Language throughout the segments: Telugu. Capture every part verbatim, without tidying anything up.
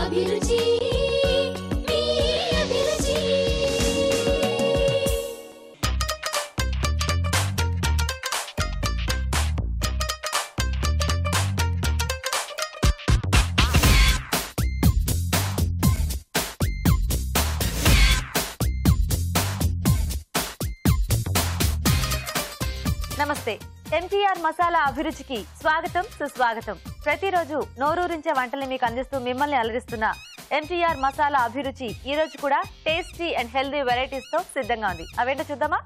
అభిరుచి మీ అభిరుచి. నమస్తే. ఎంటీఆర్ మసాలా అభిరుచికి స్వాగతం, సుస్వాగతం. ప్రతిరోజు నోరూరించే వంటల్ని మీకు అందిస్తూ మిమ్మల్ని అలరిస్తున్న ఎంటీఆర్ మసాలా అభిరుచి ఈ రోజు కూడా టేస్టీ అండ్ హెల్దీ వెరైటీస్ తో సిద్ధంగా ఉంది. అవేంటో చూద్దామా?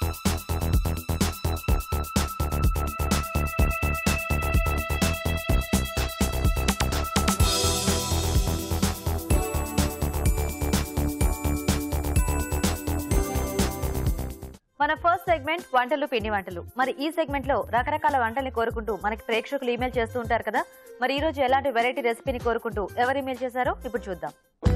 మన ఫస్ట్ సెగ్మెంట్ వంటలు, పిండి వంటలు. మరి ఈ సెగ్మెంట్ లో రకరకాల వంటల్ని కోరుకుంటూ మనకి ప్రేక్షకులు ఈమెయిల్ చేస్తూ ఉంటారు కదా. మరి ఈ రోజు ఎలాంటి వెరైటీ రెసిపీని కోరుకుంటూ ఎవరు ఈమెయిల్ చేశారో ఇప్పుడు చూద్దాం.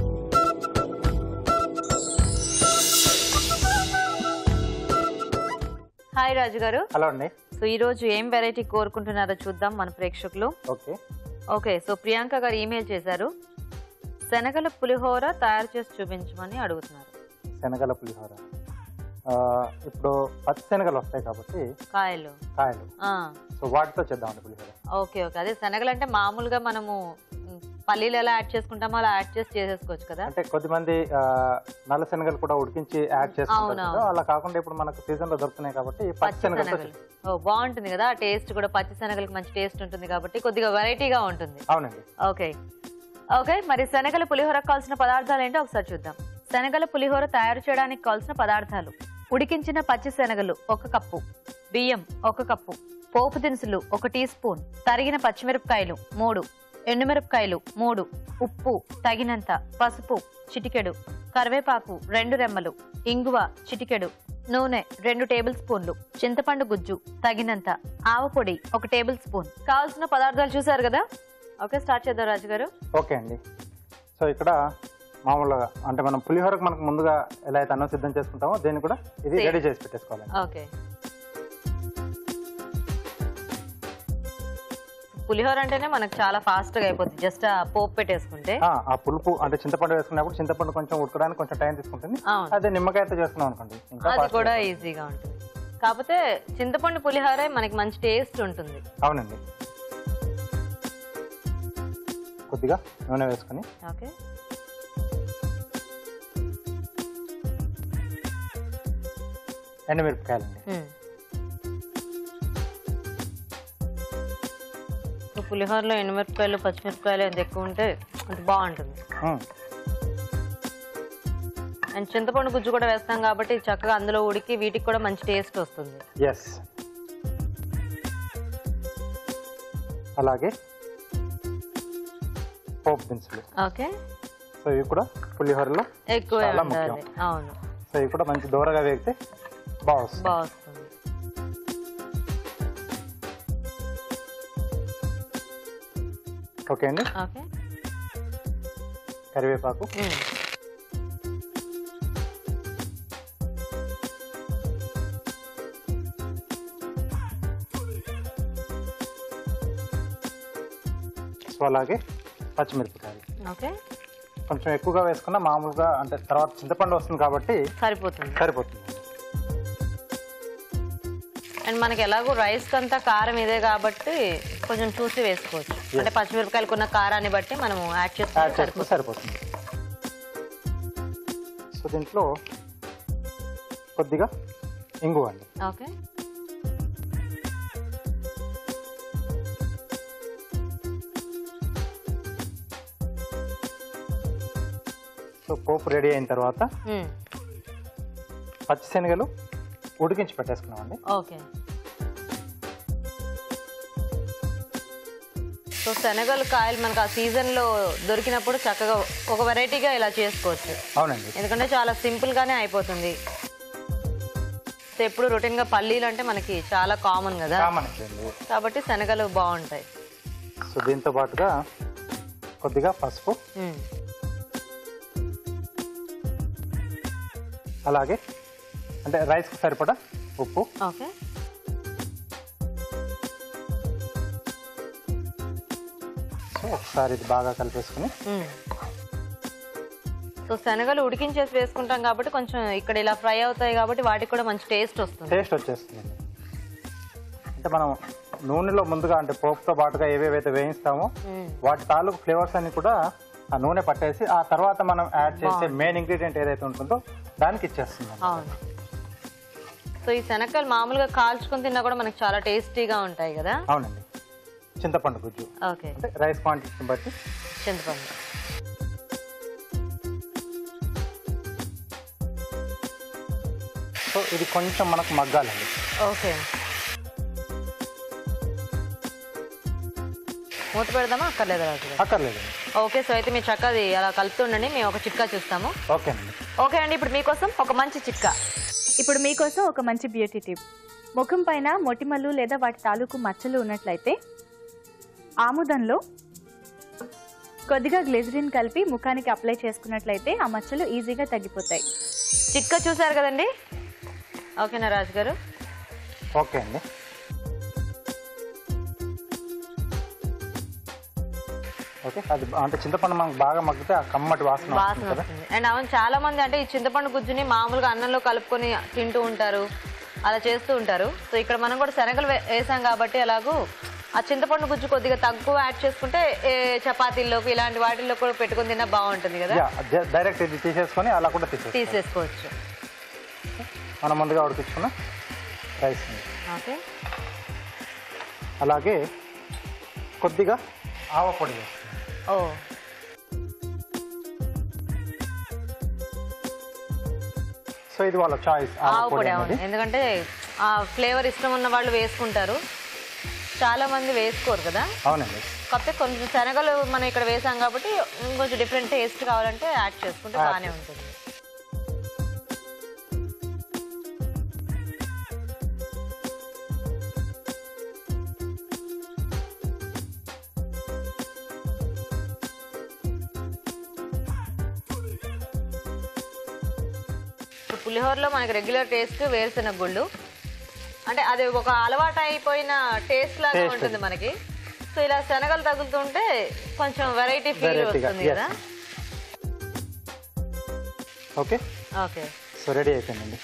హాయ్ రాజు గారు. హలో అండి. సో ఈ రోజు ఏం వెరైటీ కోరుకుంటున్నారో చూద్దాం మన ప్రేక్షకులు. ఓకే ఓకే సో ప్రియాంక గారు ఈమెయిల్ చేశారు. శనగల పులిహోర తయారు చేసి చూపించమని అడుగుతున్నారు. శనగల పులిహోర ఇప్పుడు పచ్చి శనగలు వస్తాయి కాబట్టి కాయలు కాయలు సో వాటితో చేద్దామండి పులిహోర. ఓకే ఓకే అదే శనగలు అంటే మామూలుగా మనము పల్లీలు ఎలా యాడ్ చేసుకుంటామో అలా యాడ్ చేసి చేసేసుకోవచ్చు కదా. అంటే కొద్దిమంది నల్ల శనగలు కూడా ఉడికించి యాడ్ చేసుకుంటారు. అలా కాకుండా ఇప్పుడు మనకు సీజన్ లో దొరుకుతున్నాయి కాబట్టి పచ్చి శనగలు. ఓ బాగుంటుంది కదా టేస్ట్ కూడా. పచ్చి శనగలకు మంచి టేస్ట్ ఉంటుంది కాబట్టి కొద్దిగా వెరైటీగా ఉంటుంది. అవునండి. ఓకే ఓకే మరి శనగల పులిహోరకు కావాల్సిన పదార్థాలు ఏంటో ఒకసారి చూద్దాం. శనగల పులిహోర తయారు చేయడానికి కావాల్సిన పదార్థాలు: ఉడికించిన పచ్చి శనగలు ఒక కప్పు, బియ్యం ఒక కప్పు, పోపు దినుసులు ఒక టీ స్పూన్, తరిగిన పచ్చిమిరపకాయలు మూడు, ఎండుమిరపకాయలు మూడు, ఉప్పు తగినంత, పసుపు చిటికెడు, కరివేపాకు రెండు రెమ్మలు, ఇంగువ చిటికెడు, నూనె రెండు టేబుల్ స్పూన్లు, చింతపండు గుజ్జు తగినంత, ఆవపొడి ఒక టేబుల్ స్పూన్. కావాల్సిన పదార్థాలు చూసారు కదా. ఓకే స్టార్ట్ చేద్దాం రాజు గారు. ఓకే అండి. సో ఇక్కడ మామూలుగా అంటే మనం పులిహోరకు మనకు ముందుగా ఎలా అయితే అన్నం సిద్ధం చేసుకుంటామో దీన్ని కూడా ఇది రెడీ చేసి పెట్టేసుకోవాలి. ఓకే పులిహోర అంటేనే మనకు చాలా ఫాస్ట్ గా అయిపోతుంది. జస్ట్ ఆ పోపు పెట్టేసుకుంటే ఆ పులుపు అంటే చింతపండు వేసుకున్నప్పుడు చింతపండు కొంచెం ఉడకడానికి కొంచెం టైం తీసుకుంటుంది. అదే నిమ్మకాయతో చేసుకున్నాం అనుకోండి అది కూడా ఈజీగా ఉంటుంది. కాకపోతే చింతపండు పులిహోరే మనకి మంచి టేస్ట్ ఉంటుంది. అవునండి. కొద్దిగా నూనె వేసుకుని ఓకే ఎండుమిరపకాయలండి. పులిహోరలో ఎండుమిరపకాయలు పచ్చిమిరపకాయలు ఎంత ఎక్కువ ఉంటే అంత బాగుంటుంది. అండ్ చింతపండు గుజ్జు కూడా వేస్తాం కాబట్టి చక్కగా అందులో ఉడికి వీటికి కూడా మంచి టేస్ట్ వస్తుంది. ఎస్. అలాగే పోపు దినుసులు. ఓకే సో ఇవి కూడా పులిహోరలో ఎక్కువ ఉండాలి. అవును. సో ఇవి కూడా మంచి దూరగా వేగితే బాగుంది బాగుంది ఓకే అండి. ఓకే కరివేపాకు, సో అలాగే పచ్చిమిరపకాయలు. ఓకే కొంచెం ఎక్కువగా వేసుకున్నా మామూలుగా అంటే తర్వాత చింతపండు వస్తుంది కాబట్టి సరిపోతుంది సరిపోతుంది అండ్ మనకి ఎలాగో రైస్ అంతా కారం ఇదే కాబట్టి కొంచెం చూసి వేసుకోవచ్చు. అంటే పచ్చిమిరపకాయలకు ఉన్న కారాన్ని బట్టి మనం యాడ్ చేసుకుంటే సరిపోతుంది. సో దీంట్లో కొద్దిగా ఇంగువ అండి. ఓకే సో పోపు రెడీ అయిన తర్వాత పచ్చిశనగలు ఉడికించి పెట్టేసుకున్నామండి. ఓకే సో శనగలు కాయలు మనకు ఆ సీజన్ లో దొరికినప్పుడు చక్కగా ఒక వెరైటీగా ఇలా చేసుకోవచ్చు. అవునండి. ఎందుకంటే చాలా సింపుల్ గానే అయిపోతుంది. సో ఎప్పుడు రొటీన్ గా పల్లీలు అంటే మనకి చాలా కామన్ కదా కాబట్టి శనగలు బాగుంటాయి. సో దీంతో పాటుగా కొద్దిగా పసుపు, అలాగే అంటే రైస్ కి సరిపడా ఉప్పు, ఓకే సో ఒకసారి ఇది బాగా కలిపేసుకుని సో శనగలు ఉడికించేసి వేసుకుంటాం కాబట్టి కొంచెం ఇక్కడ ఇలా ఫ్రై అవుతాయి కాబట్టి వాటికి కూడా మంచి టేస్ట్ వస్తుంది. టేస్ట్ వచ్చేస్తుంది. అంటే మనం నూనెలో ముందుగా అంటే పోపుతో పాటుగా ఏవేవైతే వేయిస్తామో వాటి తాలూకు ఫ్లేవర్స్ అన్ని కూడా ఆ నూనె పట్టేసి ఆ తర్వాత మనం యాడ్ చేసే మెయిన్ ఇంగ్రీడియంట్ ఏదైతే ఉంటుందో దానికి ఇచ్చేస్తుంది. అవును. సో ఈ శనగలు మామూలుగా కాల్చుకొని తిన్నా కూడా మనకి చాలా టేస్టీగా ఉంటాయి కదా. అవునండి. చింతపండు గుజ్జు. ఓకే. అంటే రైస్ క్వాంటిటీని బట్టి చింతపండు. సో ఇది కొంచెం మనకు మగ్గాలండి. ఓకే. మూత పెడదామా అక్కర్లేదు రాజు? అక్కర్లేదు. ఓకే. సో అయితే మీరు చక్కది అలా కలుపుతుండండి, మేము ఒక చిట్కా చూస్తాము. ఓకేనండి. ఓకే అండి, ఇప్పుడు మీకోసం ఒక మంచి చిట్కా. ఇప్పుడు మీకోసం ఒక మంచి బ్యూటీ టిప్. ముఖం పైన మొటిమలు లేదా వాటి తాలూకు మచ్చలు ఉన్నట్లయితే ఆముదంలో కొద్దిగా గ్లిజరిన్ కలిపి ముఖానికి అప్లై చేసుకున్నట్లయితే ఆ మచ్చలు ఈజీగా తగ్గిపోతాయి. చిట్కా చూసారు కదండి. ఓకేనా రాజు గారు? ఓకే అండి. ఓకే. అది అంటే చింతపండు మనకు బాగా మగ్గితే ఆ కమ్మటి వాసన వాసన వస్తుంది. అండ్ అవును, చాలా మంది అంటే ఈ చింతపండు గుజ్జుని మామూలుగా అన్నంలో కలుపుకొని తింటూ ఉంటారు, అలా చేస్తూ ఉంటారు. సో ఇక్కడ మనం కూడా శనగలు వేసాం కాబట్టి అలాగూ ఆ చింతపండు గుజ్జు కొద్దిగా తక్కువ యాడ్ చేసుకుంటే చపాతీల్లోకి ఇలాంటి వాటిల్లో కూడా పెట్టుకుని తిన్నా బాగుంటుంది కదా. డైరెక్ట్ ఇది తీసేసుకొని అలా కూడా తీసేసుకోవచ్చు. మనం ముందుగా ఉడికించుకున్న రైస్. ఓకే. అలాగే కొద్దిగా ఆవ పొడి వేస్తాం. ఓ సో ఇది వాళ్ళ చాయిస్. ఆవ పొడి. అవును, ఎందుకంటే ఆ ఫ్లేవర్ ఇష్టం ఉన్న వాళ్ళు వేసుకుంటారు, చాలా మంది వేసుకోరు కదా. అవునండి. కాకపోతే కొంచెం శనగలు మనం ఇక్కడ వేసాం కాబట్టి ఇంకొంచెం డిఫరెంట్ టేస్ట్ కావాలంటే యాడ్ చేసుకుంటే బాగానే ఉంటుంది. పులిహోరలో మనకి రెగ్యులర్ టేస్ట్ వేరుశెనగ గుళ్ళు, అంటే అది ఒక అలవాటు అయిపోయిన టేస్ట్ లాగా ఉంటుంది మనకి. సో ఇలా శనగలు తగులుతుంటే కొంచెం వెరైటీ ఫీల్ వస్తుంది కదా. ఓకే. ఓకే. సో రెడీ అయిపోయిందండి.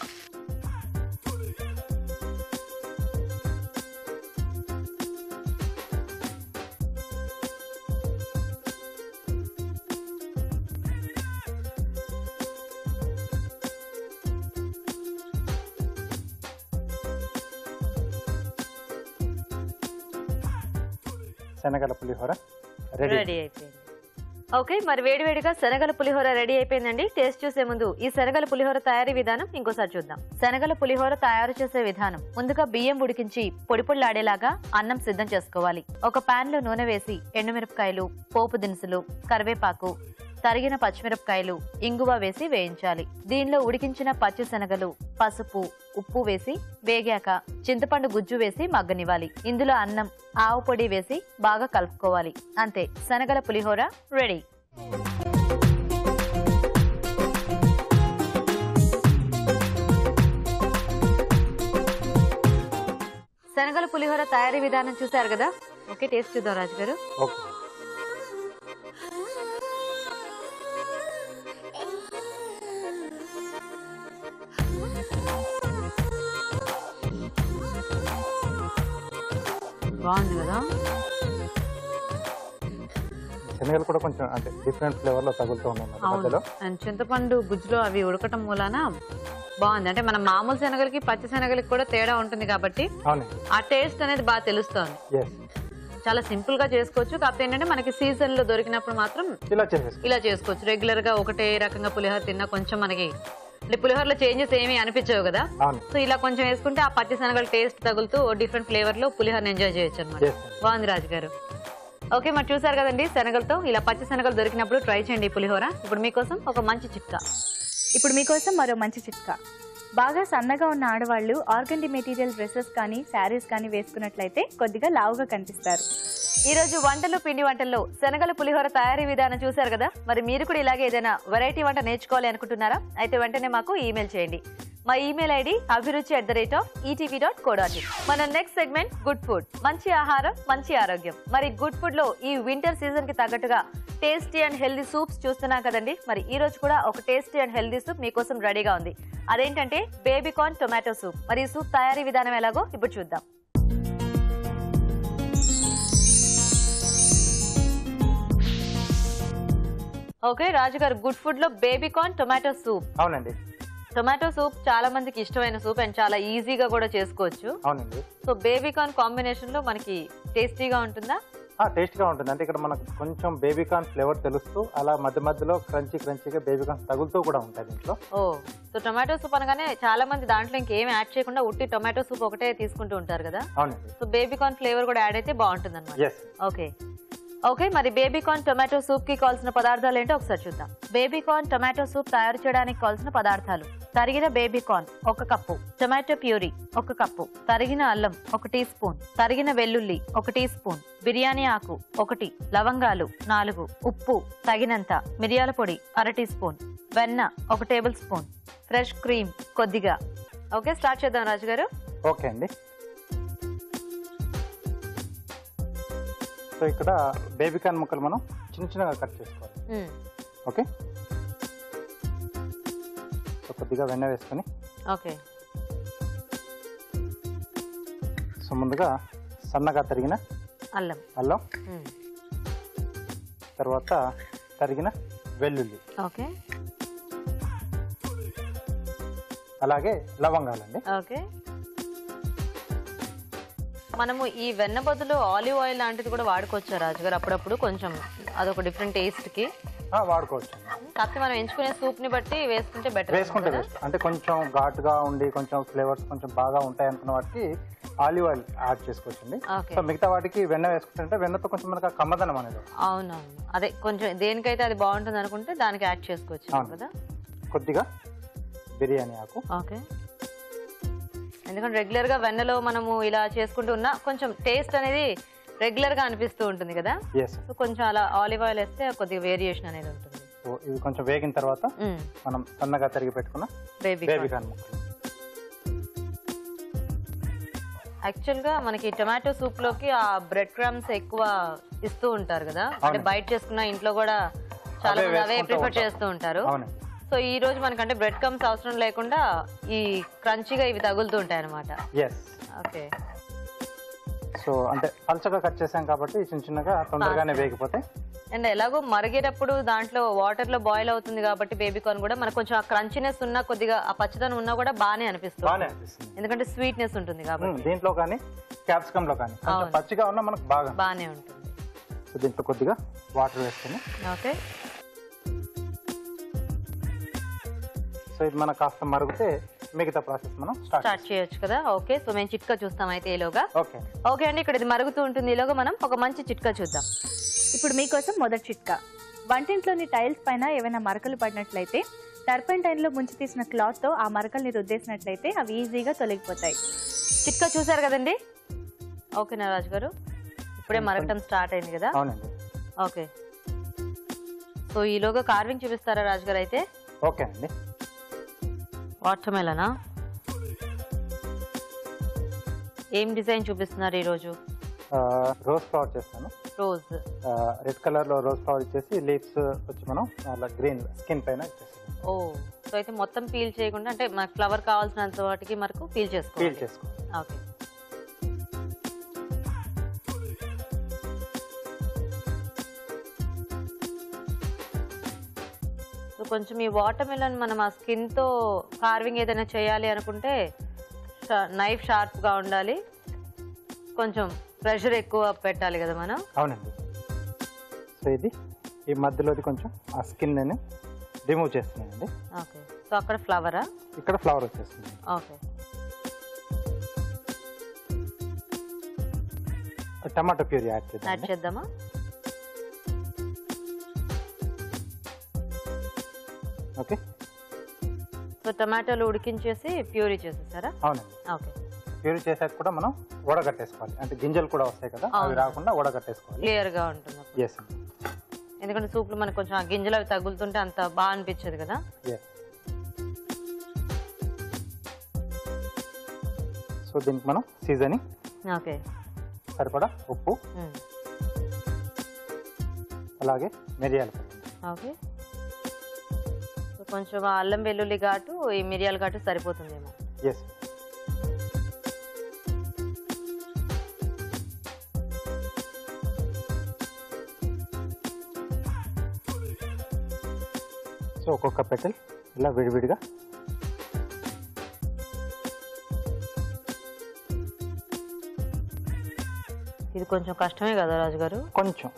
శనగల పులిహోర రెడీ రెడీ అయిపోయింది. ఓకే, మరి వేడివేడిగా శనగల పులిహోర రెడీ అయిపోయిందండి. టేస్ట్ చూసే ముందు ఈ శనగల పులిహోర తయారీ విధానం ఇంకోసారి చూద్దాం. శనగల పులిహోర తయారు చేసే విధానం: ముందుగా బియ్యం ఉడికించి పొడి పొడిలాడేలాగా అన్నం సిద్ధం చేసుకోవాలి. ఒక పాన్ లో నూనె వేసి ఎండుమిరపకాయలు, పోపు దినుసులు, కరివేపాకు, తరిగిన పచ్చిమిరపకాయలు, ఇంగువ వేసి వేయించాలి. దీనిలో ఉడికించిన పచ్చి శనగలు, పసుపు, ఉప్పు వేసి వేగాక చింతపండు గుజ్జు వేసి మగ్గనివ్వాలి. ఇందులో అన్నం, ఆవు పొడి వేసి బాగా కలుపుకోవాలి. అంతే, శనగల పులిహోర రెడీ. శనగల పులిహోర తయారీ విధానం చూసారు కదా. ఓకే, టేస్ట్ చూద్దాం రాజు గారు. ఓకే. బాగుంది కదా. శనగలు కూడా కొంచెం అంటే డిఫరెంట్ ఫ్లేవర్ లో తగులుతూ ఉన్నాయి. అండ్ చింతపండు గుజ్జులో అవి ఉడకటం మూలాన బాగుంది. అంటే మన మామూలు శనగలకి పచ్చి శనగలకి కూడా తేడా ఉంటుంది కాబట్టి ఆ టేస్ట్ అనేది బాగా తెలుస్తుంది. చాలా సింపుల్ గా చేసుకోవచ్చు. కాకపోతే ఏంటంటే మనకి సీజన్ లో దొరికినప్పుడు మాత్రం ఇలా చేసుకోవచ్చు. రెగ్యులర్ గా ఒకటే రకంగా పులిహోర తిన్నా కొంచెం మనకి అంటే పులిహోరలో చేంజెస్ ఏమీ అనిపించవు కదా. సో ఇలా కొంచెం వేసుకుంటే ఆ పచ్చి శనగల టేస్ట్ తగులుతూ డిఫరెంట్ ఫ్లేవర్ లో పులిహోరని ఎంజాయ్ చేయొచ్చు అనమాట. బాగుంది రాజు గారు. ఓకే, మరి చూసారు కదండి, శనగలతో ఇలా పచ్చి శనగలు దొరికినప్పుడు ట్రై చేయండి పులిహోర. ఇప్పుడు మీకోసం ఒక మంచి చిట్కా. ఇప్పుడు మీకోసం మరో మంచి చిట్కా. బాగా సన్నగా ఉన్న ఆడవాళ్లు ఆర్గండి మెటీరియల్ డ్రెస్సెస్ కానీ శారీస్ కానీ వేసుకున్నట్లయితే కొద్దిగా లావుగా కనిపిస్తారు. ఈ రోజు వంటలు పిండి వంటల్లో శనగల పులిహోర తయారీ విధానం చూశారు కదా. మరి మీరు కూడా ఇలాగే ఏదైనా వెరైటీ వంట నేర్చుకోవాలి అనుకుంటున్నారా? అయితే వెంటనే మాకు ఈమెయిల్ చేయండి. మా email ID Abhiruchi at the rate of ETV dot co dot in. మన నెక్స్ట్ సెగ్మెంట్ గుడ్ ఫుడ్. మంచి ఆహారం మంచి ఆరోగ్యం. మరి గుడ్ ఫుడ్ లో ఈ వింటర్ సీజన్ కి తగ్గట్టుగా టేస్టీ అండ్ హెల్దీ సూప్స్ చూస్తున్నాం కదండి. మరి ఈ రోజు కూడా ఒక టేస్టీ అండ్ హెల్దీ సూప్ మీకోసం రెడీగా ఉంది. అదేంటంటే బేబీ కార్న్ టొమాటో సూప్. మరి ఈ సూప్ తయారీ విధానం ఎలాగో ఇప్పుడు చూద్దాం. Okay Raju garu, good food లో బేబీ కార్న్ టొమాటో సూప్. అవునండి. టొమాటో సూప్ చాలా మందికి ఇష్టమైన సూప్ అండ్ చాలా ఈజీగా కూడా చేసుకోవచ్చు. అవునండి. సో బేబీ కార్న్ కాంబినేషన్ లో మనకి టేస్టీగా ఉంటుందా? టేస్ట్ గా ఉంటుంది. అంటే ఇక్కడ మనకు కొంచెం బేబీ కార్న్ ఫ్లేవర్ తెలుస్తూ అలా మధ్య మధ్యలో క్రంచీ క్రంచీగా బేబీ కార్న్ తగులుతూ కూడా ఉంటుంది ఇంట్లో. ఓ సో టొమాటో సూప్ అనగానే చాలా మంది దాంట్లో ఇంకేం యాడ్ చేయకుండా ఉట్టి టొమాటో సూప్ ఒకటే తీసుకుంటూ ఉంటారు కదా. అవునండి. సో బేబీ కార్న్ ఫ్లేవర్ కూడా యాడ్ అయితే బాగుంటుంది అన్నమాట. ఎస్. ఓకే ఓకే మరి బేబీ కార్న్ టొమాటో సూప్ కి కావాల్సిన పదార్థాలు ఏంటో ఒకసారి చూద్దాం. బేబీ కార్న్ టొమాటో సూప్ తయారు చేయడానికి కావాల్సిన పదార్థాలు: తరిగిన బేబీ కార్న్ ఒక కప్పు, టొమాటో ప్యూరీ ఒక కప్పు, తరిగిన అల్లం ఒక టీ స్పూన్, తరిగిన వెల్లుల్లి ఒక టీ స్పూన్, బిర్యానీ ఆకు ఒకటి, లవంగాలు నాలుగు, ఉప్పు తగినంత, మిరియాల పొడి అర టీ స్పూన్, వెన్న ఒక టేబుల్ స్పూన్, ఫ్రెష్ క్రీమ్ కొద్దిగా. ఓకే స్టార్ట్ చేద్దాం రాజు గారు. ఓకే అండి. సో ఇక్కడ బేబీ కార్న్ ముక్కలు మనం చిన్న చిన్నగా కట్ చేసుకోవాలి. ఓకే. సో కొద్దిగా వెన్న వేసుకొని ఓకే సో ముందుగా సన్నగా తరిగిన అల్లం అల్లం తర్వాత తరిగిన వెల్లుల్లి, ఓకే అలాగే లవంగాలండి. ఓకే మనము ఈ వెన్న బదులు ఆలివ్ ఆయిల్ లాంటిది కూడా వాడుకోవచ్చా రాజుగారు? అప్పుడప్పుడు కొంచెం అదొక డిఫరెంట్ టేస్ట్ కి వాడుకోవచ్చు. కాకపోతే మనం ఎంచుకునే సూప్ ని బట్టి వేసుకుంటే బెటర్. వేసుకుంటే బెస్ట్. అంటే కొంచెం ఘాటుగా ఉండి కొంచెం ఫ్లేవర్స్ కొంచెం బాగా ఉంటాయి అనుకున్న వాటికి ఆలివ్ ఆయిల్ యాడ్ చేసుకోవచ్చండి. సో మిగతా వాటికి వెన్న వేసుకుంటే వెన్నతో కొంచెం మనకు కమ్మదనం అనేది. అవునవును, అదే కొంచెం దేనికైతే అది బాగుంటుంది అనుకుంటే దానికి యాడ్ చేసుకోవచ్చు కదా. కొద్దిగా బిర్యానీ ఆకు. ఓకే. ఎందుకంటే రెగ్యులర్ గా వెన్నలో మనము ఇలా చేసుకుంటూ ఉన్నా కొంచెం టేస్ట్ అనేది రెగ్యులర్ గా అనిపిస్తూ ఉంటుంది కదా. సో కొంచెం అలా ఆలివ్ ఆయిల్ వేస్తే కొద్దిగా వేరియేషన్ అనేది ఉంటుంది. సో ఇది కొంచెం వేగిన తర్వాత మనం సన్నగా తరిగి పెట్టుకున్న బేబీ కార్న్ ముక్కలు. యాక్చువల్ గా మనకి టొమాటో సూప్ లోకి ఆ బ్రెడ్ క్రమ్స్ ఎక్కువ ఇస్తూ ఉంటారు కదా. అంటే బయట చేసుకున్న ఇంట్లో కూడా చాలా మంది అవే ప్రిఫర్ చేస్తూ ఉంటారు. సో ఈ రోజు మనకంటే బ్రెడ్ క్రమ్స్ అవసరం లేకుండా ఈ క్రంచీగా ఇవి తగులుతూ ఉంటాయి అనమాట. ఓకే. సో అంటే పల్చగా కట్ చేసాం కాబట్టి చిన్న చిన్నగా తొందరగానే వేగిపోతాయి. అండ్ ఎలాగో మరిగేటప్పుడు దాంట్లో వాటర్ లో బాయిల్ అవుతుంది కాబట్టి బేబీ కార్న్ కూడా మనకు కొంచెం ఆ క్రంచీనెస్ ఉన్నా కొద్దిగా ఆ పచ్చదనం ఉన్నా కూడా బాగానే అనిపిస్తుంది. ఎందుకంటే స్వీట్నెస్ ఉంటుంది కాబట్టి. దీంట్లో కానీ క్యాప్సికమ్ లో కానీ పచ్చిగా ఉన్నా మనకు బాగా బాగానే ఉంటుంది. సో దీంట్లో కొద్దిగా వాటర్ వేసుకుని ఓకే. సో ఇది మనకు కాస్త మరుగుతే మిగతా ప్రాసెస్ మనం స్టార్ట్ చేయొచ్చు కదా. ఓకే. సో మేము చిట్కా చూస్తాం అయితే ఈలోగా. ఓకే ఓకే అండి, ఇక్కడ ఇది మరుగుతూ ఉంటుంది. ఈలోగా మనం ఒక మంచి చిట్కా చూద్దాం. ఇప్పుడు మీకోసం మొదటి చిట్కా. వంటింట్లోని టైల్స్ పైన ఏమైనా మరకలు పడినట్లయితే టర్పెంటైన్ లో ముంచి తీసిన క్లాత్ తో ఆ మరకల్ని రుద్దేసినట్లయితే అవి ఈజీగా తొలగిపోతాయి. చిట్కా చూసారు కదండి. ఓకేనా రాజు గారు? ఇప్పుడే మరగటం స్టార్ట్ అయింది కదా. అవునండి. ఓకే. సో ఈలోగా కార్వింగ్ చూపిస్తారా రాజు గారు అయితే? ఓకే అండి. వాటర్ మెలనా ఏం డిజైన్ చూపిస్తున్నారు ఈరోజు? రోజ్ ఫ్లవర్ చేస్తాను. రోజ్ రెడ్ కలర్ లో రోజ్ ఫ్లవర్ ఇచ్చేసి లీవ్స్ వచ్చి మనం అలా గ్రీన్ స్కిన్ పైన ఇచ్చేస్తాం. ఓ సో అయితే మొత్తం పీల్ చేయకుండా అంటే మనకు ఫ్లవర్ కావాల్సినంత వాటికి మనకు పీల్ చేసుకోవాలి. పీల్ చేసుకోవాలి. ఓకే. సో కొంచెం ఈ వాటర్ మెలన్ మనం ఆ స్కిన్ తో కార్వింగ్ ఏదైనా చేయాలి అనుకుంటే నైఫ్ షార్ప్ గా ఉండాలి, కొంచెం ప్రెషర్ ఎక్కువ పెట్టాలి కదా మనం. అవునండి. సో ఇది ఈ మధ్యలోది కొంచెం ఆ స్కిన్ నేను రిమూవ్ చేస్తున్నానండి. ఓకే. సో అక్కడ ఫ్లవరా? ఇక్కడ ఫ్లవర్ వచ్చేస్తుంది. ఓకే. టమాటో ప్యూరీ యాడ్ చేద్దాం. యాడ్ చేద్దామా? ఓకే. సో టమాటాలు ఉడికించేసి ప్యూరీ చేసేసారా? అవునండి. ఓకే. ప్యూరీ చేసాక కూడా మనం వడగట్టేసుకోవాలి. అంటే గింజలు కూడా వస్తాయి కదా, అవి రాకుండా వడగట్టేసుకోవాలి. క్లియర్ గా ఉంటుంది. ఎస్ అండి. ఎందుకంటే సూప్ లో మనకు కొంచెం ఆ గింజలు అవి తగులుతుంటే అంత బాగా అనిపించదు కదా. ఎస్. సో దీనికి మనం సీజనింగ్ ఓకే, సరిపడా ఉప్పు, అలాగే మిరియాల పొడి. ఓకే. సో కొంచెం ఆ అల్లం వెల్లుల్లి ఘాటు, ఈ మిరియాల ఘాటు సరిపోతుందేమో. ఎస్. సో ఒక్కొక్క పెటల్ ఇలా విడివిడిగా ఇది కొంచెం కష్టమే కదా రాజుగారు. కొంచెం.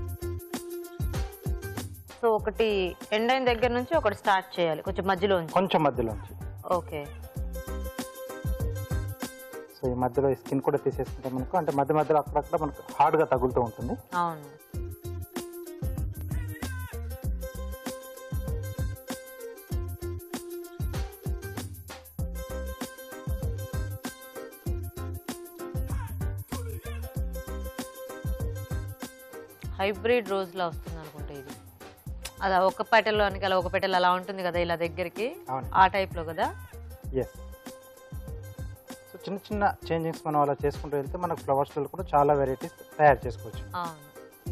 సో ఒకటి ఎండైన దగ్గర నుంచి ఒకటి స్టార్ట్ చేయాలి, కొంచెం మధ్యలో కొంచెం మధ్యలోంచి. ఓకే. సో ఈ మధ్యలో ఈ స్కిన్ కూడా తీసేసుకుంటే మనకు అంటే మధ్య మధ్యలో అక్కడక్కడ మనకు హార్డ్గా తగులుతూ ఉంటుంది. అవును. హైబ్రిడ్ రోజ్ లా వస్తుంది అనుకుంటా ఇది. అలా ఒక పెటల్లో అలా ఒక పెటల్ అలా ఉంటుంది కదా ఇలా దగ్గరికి, ఆ టైప్ లో కదా. ఎస్. సో చిన్న చిన్న చేంజింగ్స్ మనం అలా చేసుకుంటూ వెళ్తే మనకు ఫ్లవర్స్ లో కూడా చాలా వెరైటీస్ తయారు చేసుకోవచ్చు. అవును.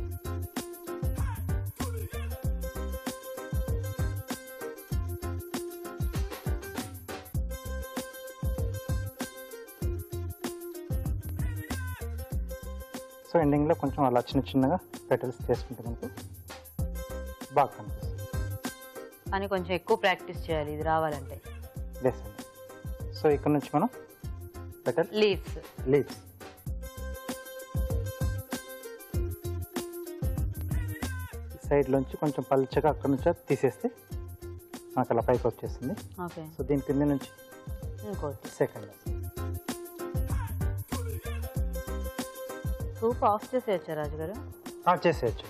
సో ఎండింగ్లో కొంచెం అలా చిన్న చిన్నగా పెటల్స్ చేసుకుంటే మనకు బాగా కనిపిస్తుంది. కానీ కొంచెం ఎక్కువ ప్రాక్టీస్ చేయాలి ఇది రావాలంటే. ఎస్ అండి. సో ఇక్కడ నుంచి మనం పెటల్ లీవ్స్ లీవ్స్ సైడ్లోంచి కొంచెం పల్చగా అక్కడ నుంచి తీసేస్తే మనకు అలా పైకి వచ్చేస్తుంది. ఓకే. సో దీని కింద నుంచి ఇంకోటి సెకండ్ సూప్ ఆఫ్ చేసేయచ్చా రాజుగారు? చేసేయచ్చు.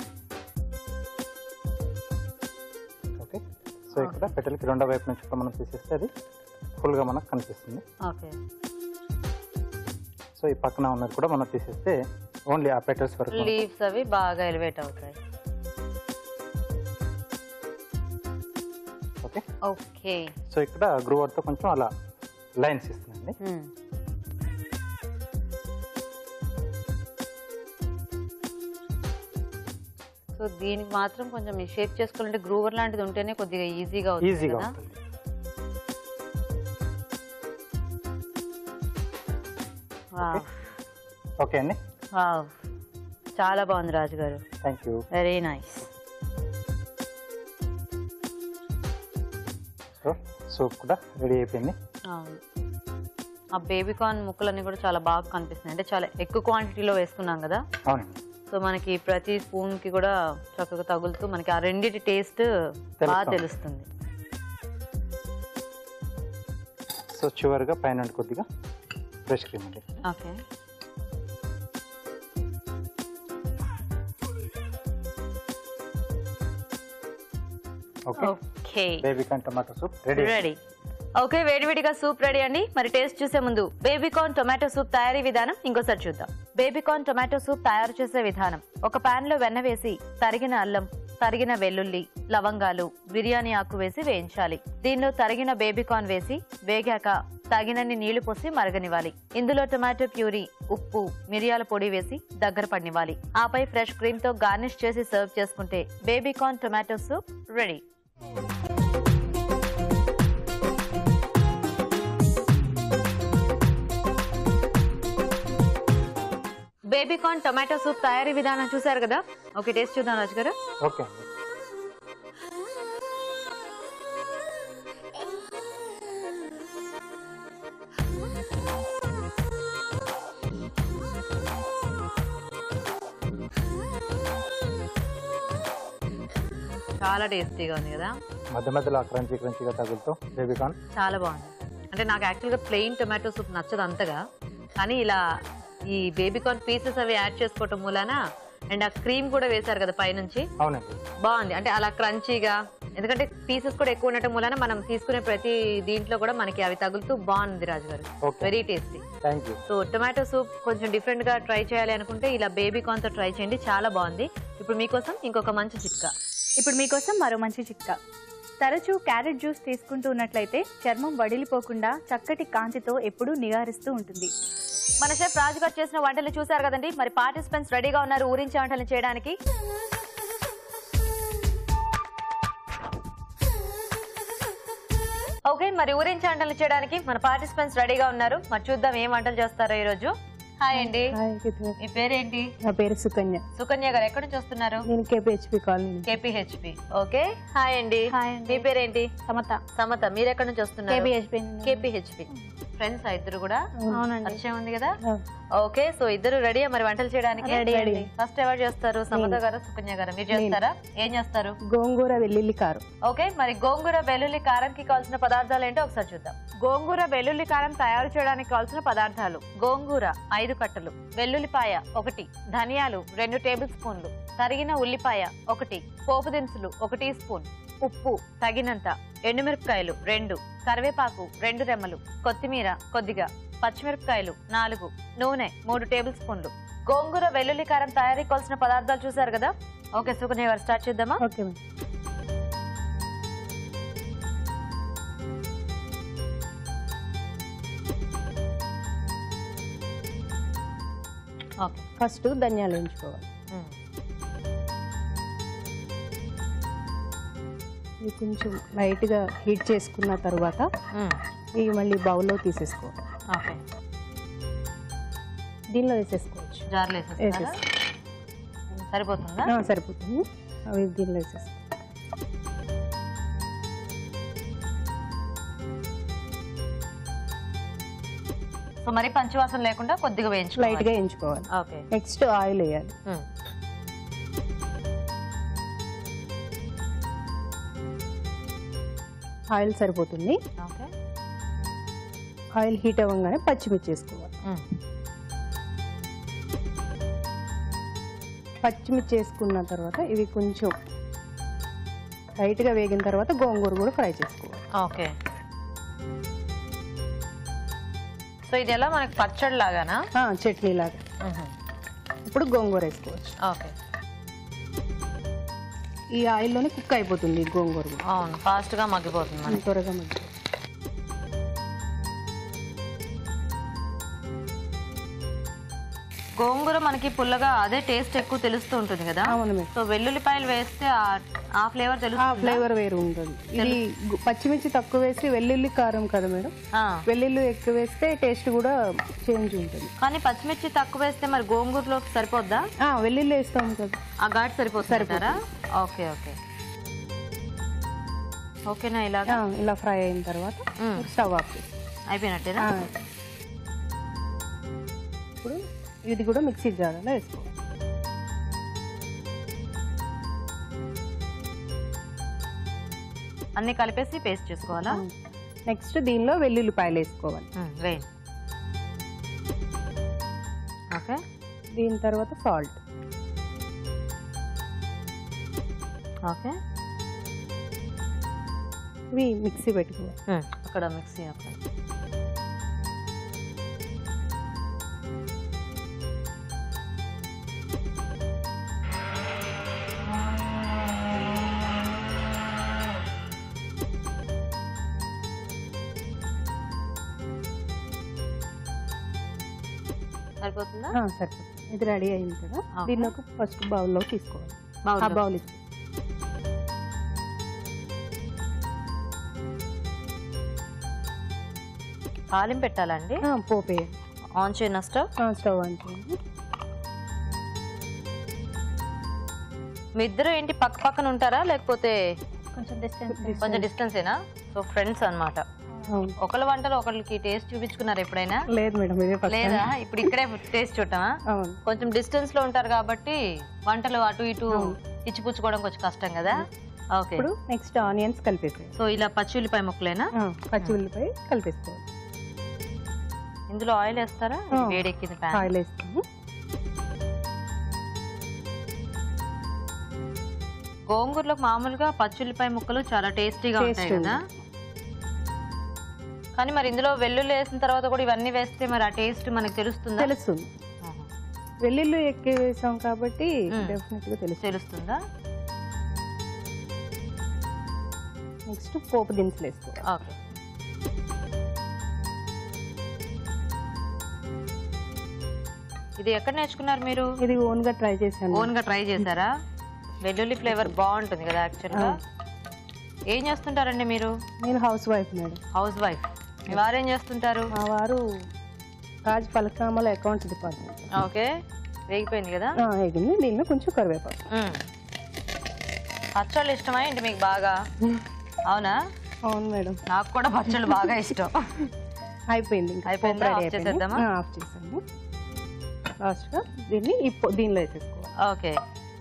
ఓకే. సో ఇక్కడ పెటల్కి రెండో వైపు నుంచి కూడా మనం తీసేస్తే అది ఫుల్గా మనకు కనిపిస్తుంది. ఓకే. సో ఈ పక్కన ఉన్నది కూడా మనం తీసేస్తే ఓన్లీ ఆ పెటల్స్ వరకు లీవ్స్ అవి బాగా ఎలివేట్ అవుతాయి. ఓకే. ఓకే. సో ఇక్కడ గ్రూవర్తో కొంచెం అలా లైన్స్ ఇస్తుందండి. సో దీనికి మాత్రం కొంచెం షేప్ చేసుకోవాలంటే గ్రూవర్ లాంటిది ఉంటేనే కొద్దిగా ఈజీగా అవుతుంది ఈజీగా కదా. ఉంటుంది. వావ్. ఓకే అండి. వావ్. చాలా బాగుంది రాజుగారు. Thank you. Very nice. So soup కూడా రెడీ అయిపోయింది. అవును. ఆ బేబీ కార్న్ ముక్కలన్నీ కూడా చాలా బాగా కనిపిస్తున్నాయి. అంటే చాలా ఎక్కువ క్వాంటిటీలో వేసుకున్నాం కదా. అవునండి. సో మనకి ప్రతి స్పూన్ కి కూడా చక్కగా తగులుతూ మనకి ఆ రెండింటి టేస్ట్ బాగా తెలుస్తుంది. సో చివరిగా పైన కొద్దిగా ఫ్రెష్ క్రీమ్ అండి. Okay. Okay. Okay. Baby corn tomato soup ready. Ready. Okay, వేడివేడిగా సూప్ రెడీ అండి. మరి టేస్ట్ చూసే ముందు బేబీకార్న్ టొమాటో సూప్ తయారీ విధానం ఇంకోసారి చూద్దాం. బేబీకార్న్ టొమాటో సూప్ తయారు చేసే విధానం: ఒక పాన్ లో వెన్న వేసి తరిగిన అల్లం, తరిగిన వెల్లుల్లి, లవంగాలు, బిర్యానీ ఆకు వేసి వేయించాలి. దీనిలో తరిగిన బేబీకార్న్ వేసి వేగాక తగినన్ని నీళ్లు పోసి మరగనివ్వాలి. ఇందులో టొమాటో ప్యూరీ, ఉప్పు, మిరియాల పొడి వేసి దగ్గర పడినివ్వాలి. ఆపై ఫ్రెష్ క్రీమ్ తో గార్నిష్ చేసి సర్వ్ చేసుకుంటే baby corn tomato soup ready. Baby corn tomato soup తయారీ విధానం చూసారు కదా. ఓకే, టేస్ట్ చూద్దాం రాజు గారు. ఓకే అండి. చాలా టేస్టీగా ఉంది కదా. మధ్య మధ్యలో క్రంచీ క్రంచీగా తగులుతూ బేబీకార్న్ చాలా బాగుంది. అంటే నాకు యాక్చువల్గా ప్లెయిన్ టొమాటో సూప్ నచ్చదు అంతగా, కానీ ఇలా ఈ బేబీకార్న్ పీసెస్ అవి యాడ్ చేసుకోవటం మూలాన అండ్ ఆ క్రీమ్ కూడా వేశారు కదా పైనుంచి, అవునండి బాగుంది. అంటే అలా క్రంచీగా ఎందుకంటే పీసెస్ కూడా ఎక్కువ ఉండటం వలన మనం తీసుకునే ప్రతి దీంట్లో కూడా మనకి అవి తగులుతూ బాగుంది Raju garu. Okay. Very tasty. Thank you. So tomato soup కొంచెం డిఫరెంట్ గా ట్రై చేయాలి అనుకుంటే ఇలా బేబీ కార్న్ తో ట్రై చేయండి, చాలా బాగుంది. ఇప్పుడు మీకోసం ఇంకొక మంచి చిట్కా. ఇప్పుడు మీకోసం మరో మంచి చిట్కా. తరచూ క్యారెట్ జ్యూస్ తీసుకుంటూ ఉన్నట్లయితే చర్మం వడిలిపోకుండా చక్కటి కాంతితో ఎప్పుడూ నిగారిస్తూ ఉంటుంది. మన షెఫ్ రాజు గారు చేసిన వంటలు చూసారు కదండి. మరి పార్టిసిపెంట్స్ రెడీగా ఉన్నారు ఊరించే వంటలు చేయడానికి. ఓకే, మరి ఊరించే వంటలు చేయడానికి మన పార్టిసిపెంట్స్ రెడీగా ఉన్నారు. మరి చూద్దాం ఏం వంటలు చేస్తారో ఈ రోజు. హాయ్ అండి, మీ పేరేంటి? నా పేరు సుకన్య. సుకన్య గారు ఎక్కడి నుంచి వస్తున్నారు? నేను KPHB colony. KPHB. Okay, hi అండి. మీ పేరేంటి? సమత. సమత, మీరు ఎక్కడి నుంచి వస్తున్నారు? కేపీహెచ్పి. కేపీహెచ్పి. ఫ్రెండ్స్ ఇద్దరు కూడా? అవునండి. పరిచయం ఉంది కదా. ఓకే, సో ఇద్దరు రెడీ మరి వంటలు చేయడానికి? రెడీ అండి. ఫస్ట్ ఎవరు చేస్తారు? సమత గారు, సుకన్య గారు? మీరు చేస్తారా? ఏం చేస్తారు? గోంగూర వెల్లుల్లి కారం. ఓకే, మరి గోంగూర వెల్లుల్లి కారంకి కావాల్సిన పదార్థాలు ఏంటో ఒకసారి చూద్దాం. గోంగూర వెల్లుల్లి కారం తయారు చేయడానికి కావాల్సిన పదార్థాలు: గోంగూర ఐదు కట్టలు, వెల్లుల్లిపాయ ఒకటి, ధనియాలు రెండు టేబుల్ స్పూన్లు, తరిగిన ఉల్లిపాయ ఒకటి, పోపు దినుసులు ఒక టీ స్పూన్, ఉప్పు తగినంత, ఎండుమిరపకాయలు రెండు, కరివేపాకు రెండు రెమ్మలు, కొత్తిమీర కొద్దిగా, పచ్చిమిరపకాయలు నాలుగు, నూనె మూడు టేబుల్ స్పూన్లు. గోంగూర వెల్లుల్లి కారం తయారీ కావాల్సిన పదార్థాలు చూసారు కదా. ఓకే సుకన్య గారు, స్టార్ట్ చేద్దామా? Okay madam. ఓకే, ఫస్ట్ ధనియాలు వేయించుకోవాలి. ఇవి కొంచెం లైట్గా హీట్ చేసుకున్న తర్వాత ఇవి మళ్ళీ బౌల్లో తీసేసుకోవాలి. ఓకే, దీనిలో వేసేసుకోవచ్చు. జార్లో వేసేస్తారా? వేసేసి సరిపోతుందా? ఆ, సరిపోతుంది. అవి దీనిలో వేసేసుకో. సో మరి పంచవాసన లేకుండా కొద్దిగా వేయించు, లైట్గా వేయించుకోవాలి. ఓకే, నెక్స్ట్ ఆయిల్ వేయాలి. ఆయిల్ సరిపోతుంది. ఓకే, ఆయిల్ హీట్ అవ్వగానే పచ్చిమిర్చి వేసుకోవాలి. పచ్చిమిర్చి వేసుకున్న తర్వాత ఇవి కొంచెం లైట్గా వేగిన తర్వాత గోంగూర కూడా ఫ్రై చేసుకోవాలి. ఓకే. సో ఇది ఎలా మనకి పచ్చడి లాగానా? ఆ, చట్నీ లాగా. ఇప్పుడు గోంగూర వేసుకోవచ్చు. ఓకే, ఈ ఆయిల్లోనే కుక్ అయిపోతుంది ఈ గోంగూర కూడా. అవును, ఫాస్ట్ గా మగ్గిపోతుంది మనకి. త్వరగా మగ్గి. గోంగూర మనకి పుల్లగా అదే టేస్ట్ ఎక్కువ తెలుస్తూ ఉంటుంది కదా. అవును మేడం. సో వెల్లుల్లిపాయలు వేస్తే ఆ- ఆ ఫ్లేవర్ ఆ తెలుస్తుంది. ఫ్లేవర్ వేరు ఉంటుంది. ఇది గు- పచ్చిమిర్చి తక్కువ వేసి వెల్లుల్లి కారం కదా మేడం. వెల్లుల్లి ఎక్కువ వేస్తే టేస్ట్ కూడా చేంజ్ ఉంటుంది. కానీ పచ్చిమిర్చి తక్కువ వేస్తే మరి గోంగూరలో సరిపోద్దా? ఆ, వెల్లుల్లి వేస్తాం కదా. ఆ ఘాట్ సరిపోతుంటారా? ఓకే ఓకే ఓకేనా. ఇలాగా ఆ, ఇలా ఫ్రై అయిన తర్వాత మ్మ్. స్టవ్ ఆఫ్ చేసి. అయిపోయినట్టేనా? ఆ. ఇప్పుడు ఇది కూడా మిక్సీ జార్లో వేసుకోవాలి. అన్ని కలిపేసి పేస్ట్ చేసుకోవాలా? నెక్స్ట్ దీనిలో వెల్లుల్లిపాయలు వేసుకోవాలి. వేయండి. ఓకే, దీని తర్వాత సాల్ట్. ఓకే, ఇవి మిక్సీ పెట్టుకోవాలి. అక్కడ మిక్సీ అక్కడ. సరిపోతుందా? ఆ, సరిపోతుంది. ఇది రెడీ అయింది కదా. ఓకే. దీన్ని ఒక ఫస్ట్ బౌల్లో తీసుకోవాలి. ఆ బౌల్ బౌల్ ఇచ్చి తాలింపు పెట్టాలండి. ఆ, పోపు వేయాలి. ఆన్ చేయన స్టవ్. ఆ, స్టవ్ ఆన్ చేయండి. మీ ఇద్దరు ఏంటి పక్క పక్కన ఉంటారా లేకపోతే కొంచెం డిస్టెన్స్. కొంచెం డిస్టెన్స్ ఏనా? సో ఫ్రెండ్స్ అన్నమాట. అవును. ఒకళ్ళ వంటలు ఒకళ్ళకి టేస్ట్ చూపించుకున్నారు ఎప్పుడైనా? లేదు మేడం, ఇదే ఫస్ట్ టైం. లేదా? ఇప్పుడు ఇక్కడే టేస్ట్ చూడటమా? అవును. కొంచెం డిస్టెన్స్ లో ఉంటారు కాబట్టి వంటలు అటు ఇటు ఇచ్చిపుచ్చుకోవడం కొంచెం కష్టం కదా. ఓకే, ఇప్పుడు నెక్స్ట్ ఆనియన్స్ కలిపేసేయాలి. సో ఇలా పచ్చి ఉల్లిపాయ ముక్కలేనా? ఆ, పచ్చి ఉల్లిపాయ కలిపేసుకోవాలి. ఇందులో ఆయిల్ వేస్తారా? ఆ. వేడెక్కింది ప్యాన్. ఆయిల్ వేస్తాము. గోంగూరలో మామూలుగా పచ్చుల్లిపాయ ముక్కలు చాలా టేస్టీగా ఉంటాయి కదా, కానీ మరి ఇందులో వెల్లుల్లి వేసిన తర్వాత కూడా ఇవన్నీ వేస్తే మరి ఆ టేస్ట్ మనకు తెలుస్తుందా? తెలుస్తుంది. వెల్లుల్లి ఎక్కువ వేసాం కాబట్టి డెఫినెట్ గా తెలుస్తుంది. తెలుస్తుందా? నెక్స్ట్ పోపు దినుసులు వేసుకోవాలి. ఓకే. ఇది ఎక్కడ నేర్చుకున్నారు మీరు? ఇది ఓన్ గా ట్రై చేశాను. ఓన్ గా ట్రై చేశారా? వెల్లుల్లి ఫ్లేవర్ బాగుంటుంది కదా యాక్చువల్ గా. ఏం చేస్తుంటారండి మీరు? నేను housewife madam. Housewife. మీ వారు ఏం చేస్తుంటారు? మా వారు రాజ్ పలకనామాల అకౌంట్స్ డిపార్ట్మెంట్. ఓకే, వేగిపోయింది కదా. వేగింది. దీనిలో కొంచెం కరివేపాకు. పచ్చళ్ళు ఇష్టమా ఏంటి మీకు బాగా? అవునా? అవును మేడం, నాకు కూడా పచ్చళ్ళు బాగా ఇష్టం. అయిపోయింది. అయిపోయిందా? ఆఫ్ చేసేద్దామా? ఆఫ్ చేసాము. లాస్ట్ గా దీన్ని ఇప్పు- దీనిలో వేసేసుకోవాలి. ఓకే.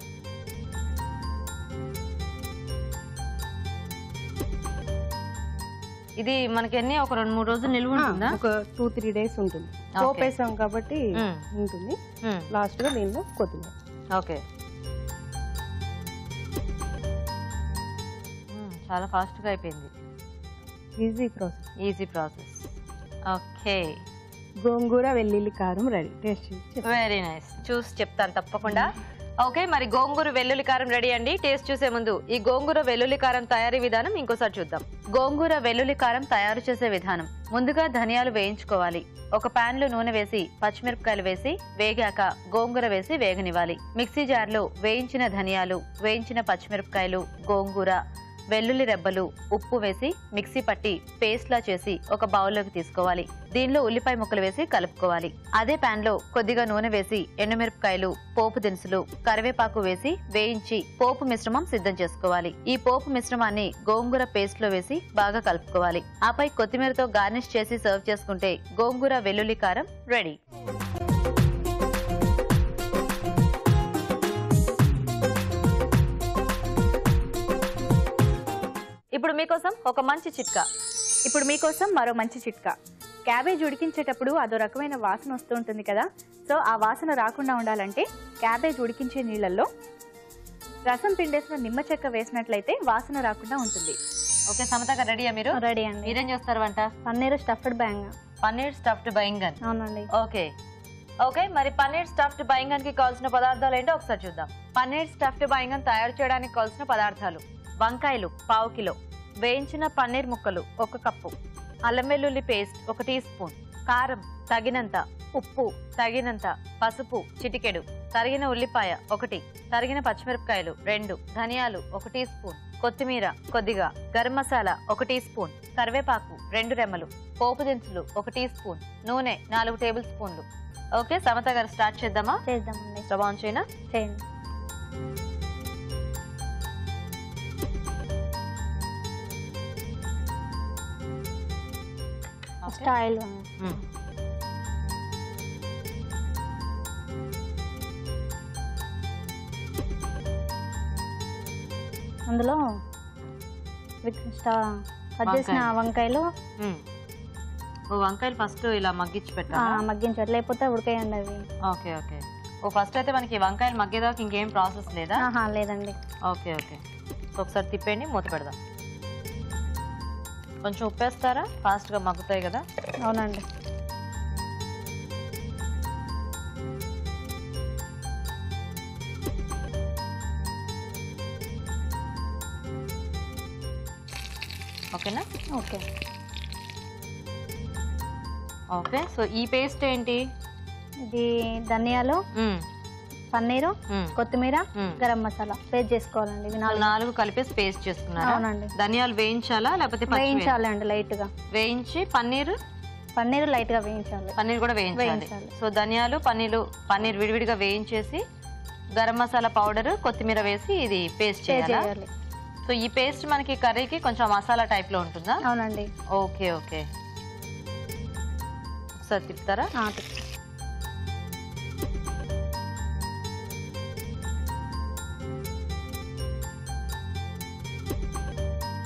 ఇది మనకి ఎన్ని ఒక రెండు మూడు రోజులు నిల్వ ఉంటుందా? ఒక టూ త్రీ డేస్ ఉంటుంది. పోపు వేసాం కాబట్టి ఉంటుంది. లాస్ట్ గా దీనిలో కొత్తిమీర. ఓకే. చాలా ఫాస్ట్ గా అయిపోయింది. Easy process. Easy process. Okay. Gongura వెల్లుల్లి కారం రెడీ. Taste very nice. చూసి చెప్తాను తప్పకుండా. ఓకే, మరి గోంగూర వెల్లుల్లి కారం రెడీ అండి. టేస్ట్ చూసే ముందు ఈ గోంగూర వెల్లుల్లి కారం తయారీ విధానం ఇంకోసారి చూద్దాం. గోంగూర వెల్లుల్లి కారం తయారు చేసే విధానం. ముందుగా ధనియాలు వేయించుకోవాలి. ఒక పాన్ లో నూనె వేసి పచ్చిమిరపకాయలు వేసి వేగాక గోంగూర వేసి వేగనివ్వాలి. మిక్సీ జార్ లో వేయించిన ధనియాలు, వేయించిన పచ్చిమిరపకాయలు, గోంగూర, వెల్లుల్లి రెబ్బలు, ఉప్పు వేసి మిక్సీ పట్టి పేస్ట్ లా చేసి ఒక బౌల్లోకి తీసుకోవాలి. దీనిలో ఉల్లిపాయ ముక్కలు వేసి కలుపుకోవాలి. అదే పాన్ లో కొద్దిగా నూనె వేసి ఎండుమిరపకాయలు, పోపు దినుసులు, కరివేపాకు వేసి వేయించి పోపు మిశ్రమం సిద్ధం చేసుకోవాలి. ఈ పోపు మిశ్రమాన్ని గోంగూర పేస్ట్ లో వేసి బాగా కలుపుకోవాలి. ఆపై కొత్తిమీరతో గార్నిష్ చేసి సర్వ్ చేసుకుంటే గోంగూర వెల్లుల్లి కారం రెడీ. ఇప్పుడు మీకోసం ఒక మంచి చిట్కా. ఇప్పుడు మీకోసం మరో మంచి చిట్కా. క్యాబేజ్ ఉడికించేటప్పుడు అదో రకమైన వాసన వస్తూ ఉంటుంది కదా, సో ఆ వాసన రాకుండా ఉండాలంటే క్యాబేజ్ ఉడికించే నీళ్ళల్లో రసం పిండేసిన నిమ్మ చెక్క వేసినట్లయితే వాసన రాకుండా ఉంటుంది. ఓకే సమత గారు, రెడీయా మీరు? రెడీ అండి. మీరేం చేస్తారు వంట? పన్నీర్ స్టఫ్డ్ బ్యాంగన్. పన్నీర్ స్టఫ్డ్ బైంగన్. అవునండి. ఓకే ఓకే మరి పన్నీర్ స్టఫ్డ్ బైంగన్ కి కావాల్సిన పదార్థాలు ఏంటో ఒకసారి చూద్దాం. పన్నీర్ స్టఫ్డ్ బైంగన్ తయారు చేయడానికి కావాల్సిన పదార్థాలు: వంకాయలు పావు కిలో, వేయించిన పన్నీర్ ముక్కలు ఒక కప్పు, అల్లం వెల్లుల్లి పేస్ట్ ఒక టీ స్పూన్, కారం తగినంత, ఉప్పు తగినంత, పసుపు చిటికెడు, తరిగిన ఉల్లిపాయ ఒకటి, తరిగిన పచ్చిమిరపకాయలు రెండు, ధనియాలు ఒక టీ స్పూన్, కొత్తిమీర కొద్దిగా, గరం మసాలా ఒక టీ స్పూన్, కరివేపాకు రెండు రెమ్మలు, పోపు దినుసులు ఒక టీ స్పూన్, నూనె నాలుగు టేబుల్ స్పూన్లు. ఓకే సమత గారు, స్టార్ట్ చేద్దామా? చేద్దామండి. స్టవ్ ఆన్ చేయనా? చేయండి. స్టైల్ అందులో కట్ చేసిన వంకాయలు ఓ వంకాయలు ఫస్ట్ ఇలా మగ్గించి పెట్టాలి. మగ్గించాలి, లేకపోతే ఉడకేయండి అవి. ఓకే ఓకే ఓ ఫస్ట్ అయితే మనకి వంకాయలు మగ్గేదాకా ఇంకేం ప్రాసెస్ లేదా? లేదండి. ఓకే ఓకే ఒకసారి తిప్పేయండి, మూత పెడదాం. కొంచెం ఉప్పేస్తారా? ఫాస్ట్ గా మగ్గుతాయి కదా. అవునండి. ఓకేనా? ఓకే ఓకే సో ఈ పేస్ట్ ఏంటి? ఇది ధనియాలు, పన్నీరు, కొత్తిమీర, గరం మసాలా పేస్ట్ చేసుకోవాలండి. ఇవి నాలుగు కలిపేసి పేస్ట్ చేసుకున్నారా? అవునండి. ధనియాలు వేయించాలా లేకపోతే వేయించాలండి? లైట్ గా వేయించి పన్నీర్ పన్నీర్ లైట్ గా వేయించాలి. పన్నీర్ కూడా వేయించాలి. సో ధనియాలు పన్నీరు పన్నీర్ విడివిడిగా వేయించేసి గరం మసాలా పౌడర్ కొత్తిమీర వేసి ఇది పేస్ట్ చేయాలి. సో ఈ పేస్ట్ మనకి కర్రీకి కొంచెం మసాలా టైప్ లో ఉంటుందా? అవునండి. ఓకే ఓకే ఒకసారి తిప్పుతారా?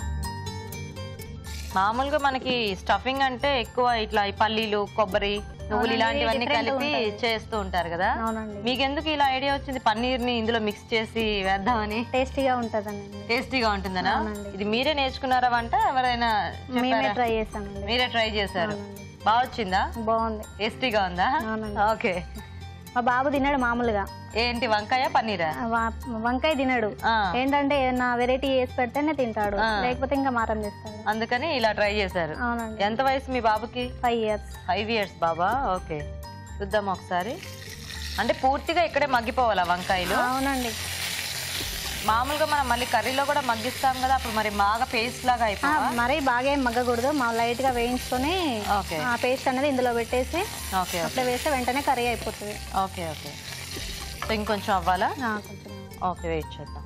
మామూలుగా మనకి స్టఫింగ్ అంటే ఎక్కువ ఇట్లా ఈ పల్లీలు, కొబ్బరి, నువ్వులు ఇలాంటివన్నీ కలిపి చేస్తూ ఉంటారు కదా. అవునండి. మీకు ఎందుకు ఇలా ఐడియా వచ్చింది పన్నీర్ ని ఇందులో మిక్స్ చేసి వేద్దామని? టేస్టీగా ఉంటదండి. టేస్టీగా ఉంటుందనా? ఇది మీరే నేర్చుకున్నారా వంట, ఎవరైనా మేమే ట్రై చేసామండి. మీరే ట్రై చేశారు, బాగా వచ్చిందా? బాగుంది. టేస్టీగా ఉందా? ఓకే. మా బాబు తిన్నాడు మామూలుగా. ఏంటి వంకాయ పన్నీరా? వంకాయ తిన్నాడు. ఏంటంటే ఏదైనా వెరైటీ చేసి పెడితేనే తింటాడు, లేకపోతే ఇంకా మారం చేస్తాడు. అందుకని ఇలా ట్రై చేశారు. అవునండి. ఎంత వయసు మీ బాబుకి? Five years. ఫైవ్ ఇయర్స్ బాబా. ఓకే, చూద్దాం ఒకసారి. అంటే పూర్తిగా ఇక్కడే మగ్గిపోవాలా వంకాయలు? అవునండి. మామూలుగా మనం మళ్ళీ కర్రీలో కూడా మగ్గిస్తాం కదా, అప్పుడు మరి బాగా పేస్ట్ లాగా అయిపోయి మరీ బాగా ఏం మగ్గకూడదు, మా లైట్ గా వేయించుకొని ఆ పేస్ట్ అనేది ఇందులో పెట్టేసి ఓకే అట్లా వేస్తే వెంటనే కర్రీ అయిపోతుంది. Okay okay. సో ఇంకొంచెం అవ్వాలా? కొంచెం. ఓకే, వెయిట్ చేద్దాం.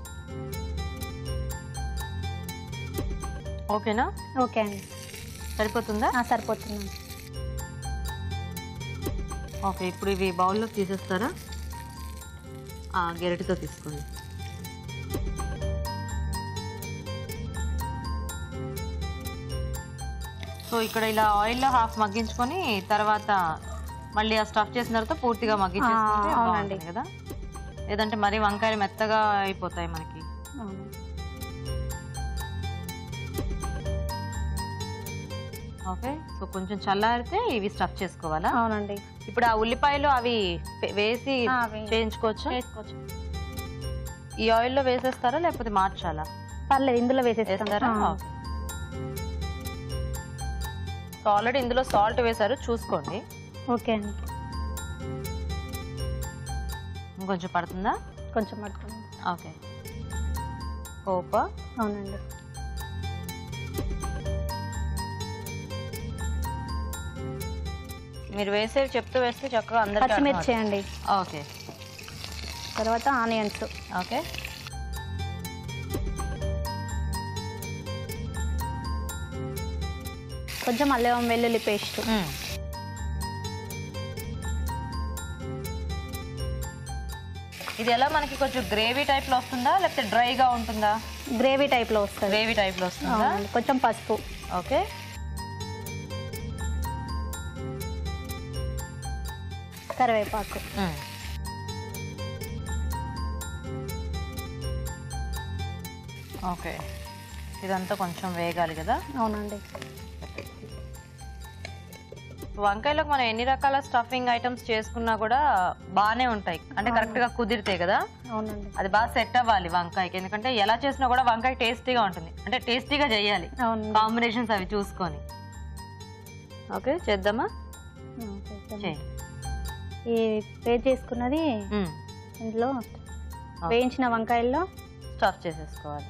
ఓకేనా? ఓకే అండి. సరిపోతుందా? సరిపోతుంది. ఓకే, ఇప్పుడు ఇవి బౌల్లోకి తీసేస్తారా? గెరటితో తీసుకోండి. సో ఇక్కడ ఇలా ఆయిల్లో హాఫ్ మగ్గించుకొని తర్వాత మళ్ళీ ఆ స్టఫ్ చేసిన తర్వాత పూర్తిగా మగ్గించేసుకుంటే బాగుంటుంది కదా. లేదంటే మరి వంకాయలు మెత్తగా అయిపోతాయి మనకి. ఓకే, సో కొంచెం చల్లారితే ఇవి స్టఫ్ చేసుకోవాలా? అవునండి. ఇప్పుడు ఆ ఉల్లిపాయలు అవి వేసి చేయించుకోవచ్చు. ఈ ఆయిల్లో వేసేస్తారా లేకపోతే మార్చాలా? పర్లేదు, ఇందులో వేసేస్తారా? సో ఆల్రెడీ ఇందులో సాల్ట్ వేశారు, చూసుకోండి. ఓకే అండి. ఇంకొంచెం పడుతుందా? కొంచెం పడుతుంది. ఓకే. పోప. అవునండి. మీరు వేసేవి చెప్తూ వేస్తే చక్కగా అందరికీ. పచ్చిమిర్చి అండి. ఓకే. తర్వాత ఆనియన్స్. ఓకే. కొంచెం అల్లం వెల్లుల్లి పేస్ట్. ఇది ఎలా మనకి కొంచెం గ్రేవీ టైప్ లో వస్తుందా లేకపోతే డ్రైగా ఉంటుందా? గ్రేవీ టైప్ లో వస్తుంది. గ్రేవీ టైప్ లో వస్తుందా? కొంచెం పసుపు. ఓకే. కరివేపాకు. ఓకే, ఇదంతా కొంచెం వేగాలి కదా. అవునండి. వంకాయలకు మనం ఎన్ని రకాల స్టఫింగ్ ఐటమ్స్ చేసుకున్నా కూడా బాగానే ఉంటాయి, అంటే కరెక్ట్ గా కుదిరితే కదా. అవునండి. అది బాగా సెట్ అవ్వాలి వంకాయకి, ఎందుకంటే ఎలా చేసినా కూడా వంకాయ టేస్టీగా ఉంటుంది, అంటే టేస్టీగా చేయాలి. కాంబినేషన్స్ అవి చూసుకొని. ఓకే, చేద్దామా? ఈ వేడి చేసుకున్నది ఇందులో వేయించిన వంకాయల్లో స్టఫ్ చేసేసుకోవాలి.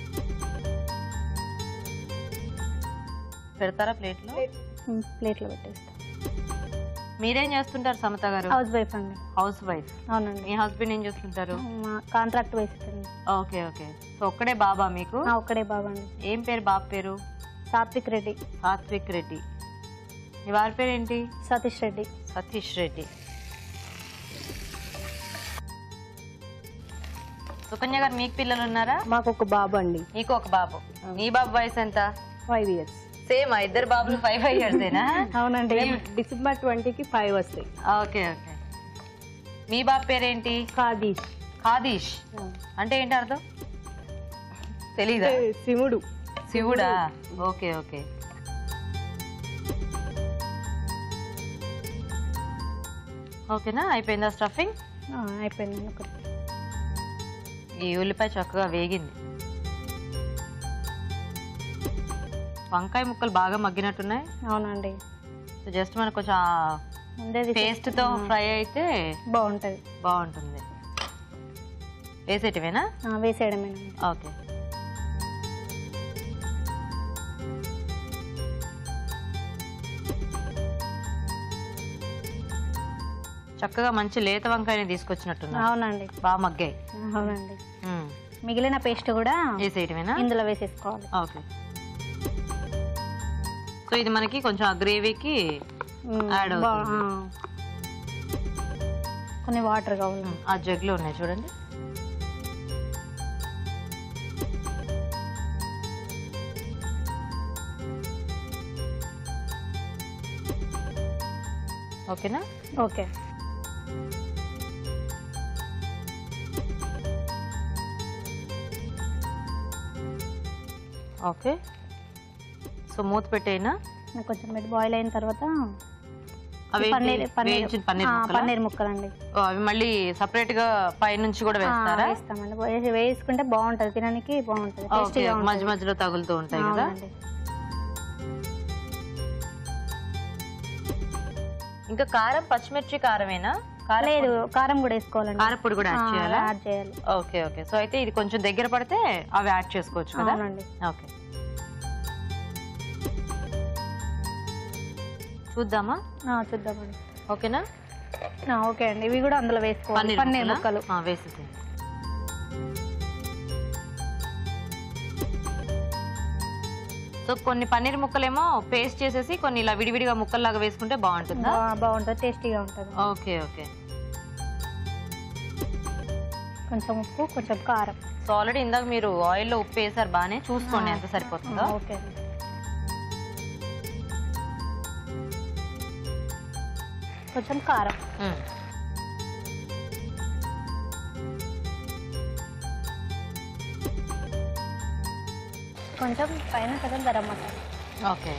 పెడతారా ప్లేట్లో? ప్లేట్లో పెట్టేస్తాం. మీరేం చేస్తుంటారు సమత గారు? హౌస్ వైఫ్ అండి. Housewife. అవునండి. మీ హస్బెండ్ ఏం చేస్తుంటారు? కాంట్రాక్ట్ వేస్తుంది. Okay okay. సో ఒక్కడే బాబా మీకు? ఒక్కడే బాబా అండి. ఏం పేరు బాబు పేరు? సాత్విక్ రెడ్డి. సాత్విక్ రెడ్డి. మీ వారి పేరు ఏంటి? సతీష్ రెడ్డి. సతీష్ రెడ్డి. సుకన్య గారు, మీకు పిల్లలు ఉన్నారా? మాకు ఒక బాబు అండి. మీకు ఒక బాబు. మీ బాబు వయసు ఎంత? Five years. సేమ్ ఇద్దరు బాబులు ఫైవ్ ఫైవ్ ఇయర్స్ ఏనా? అవునండి. డిసెంబర్ ట్వంటీకి ఫైవ్ వస్తాయి. Okay okay. మీ బాబు పేరేంటి? ఖాదీష్. ఖాదీష్ అంటే ఏంటి అర్థం తెలీదా? శివుడు. శివుడా? Okay okay. ఓకేనా, అయిపోయిందా స్టఫింగ్? అయిపోయింది. ఈ ఉల్లిపాయ చక్కగా వేగింది. వంకాయ ముక్కలు బాగా మగ్గినట్టున్నాయి. అవునండి. జస్ట్ మనకు కొంచెం పేస్ట్ తో ఫ్రై అయితే బాగుంటది. బాగుంటుంది. వేసేటివేనా? వేసేయడమేనా. ఓకే. చక్కగా మంచి లేత వంకాయని తీసుకొచ్చినట్టున్నా. అవునండి. బాగా మగ్గాయి. అవునండి. మిగిలిన పేస్ట్ కూడా వేసేయటమేనా? ఇందులో వేసేసుకోవాలి. ఓకే. సో ఇది మనకి కొంచెం ఆ గ్రేవీకి యాడ్ అవుతుంది. కొన్ని వాటర్ కావాలి. ఆ జగ్లో ఉన్నాయి చూడండి. ఓకేనా? ఓకే. ఓకే, సో మూత పెట్టేనా? కొంచెం మెది బాయిల్ అయిన తర్వాత అవి పన్నీర్ పన్నీర్ వేయించిన పన్నీర్ ఆ, ముక్కలా? పన్నీర్ ముక్కలండి. ఓ, అవి మళ్ళీ సపరేట్ గా పై నుంచి కూడా ఆ, వేస్తారా? వేస్తామండి. వేసి- వేసుకుంటే బాగుంటది, తినడానికి బాగుంటది, ఓకే, టేస్టీగా మధ్య ఉంటుంది. మధ్యలో తగులుతూ ఉంటాయి కదా. అవునండి. ఇంకా కారం, పచ్చిమిర్చి కారమేనా? కారం లేదు, పొడి- కారం కూడా వేసుకోవాలండి. కారపొడి కూడా యాడ్ ఆ, చేయాలా? యాడ్ చేయాలి. ఓకే ఓకే, సో అయితే ఇది కొంచెం దగ్గర పడితే అవి యాడ్ చేసుకోవచ్చు కదా. అవునండి. ఓకే, చూద్దామా? ఆ, చూద్దామండి. ఓకేనా? ఆ, ఓకే అండి. ఇవి కూడా అందులో వేసుకోవాలి, పన్నీర్ ముక్కలు. వేసేసేయండి. సో కొన్ని పన్నీర్ ముక్కలేమో పేస్ట్ చేసేసి కొన్ని ఇలా విడివిడిగా ముక్కల్లాగా వేసుకుంటే బాగుంటుందా? బా- బాగుంటది, టేస్టీగా ఉంటుంది. ఓకే ఓకే, కొంచెం ఉప్పు, కొంచెం కారం. సో ఆల్రెడీ ఇందాక మీరు ఆయిల్లో ఉప్పు వేసారు, బాగానే చూసుకోండి ఎంత సరిపోతుందో. ఆ, ఓకే అండి. కొంచెం కారం. మ్మ్. కొంచెం పైన కొంచెం garam masala. Okay,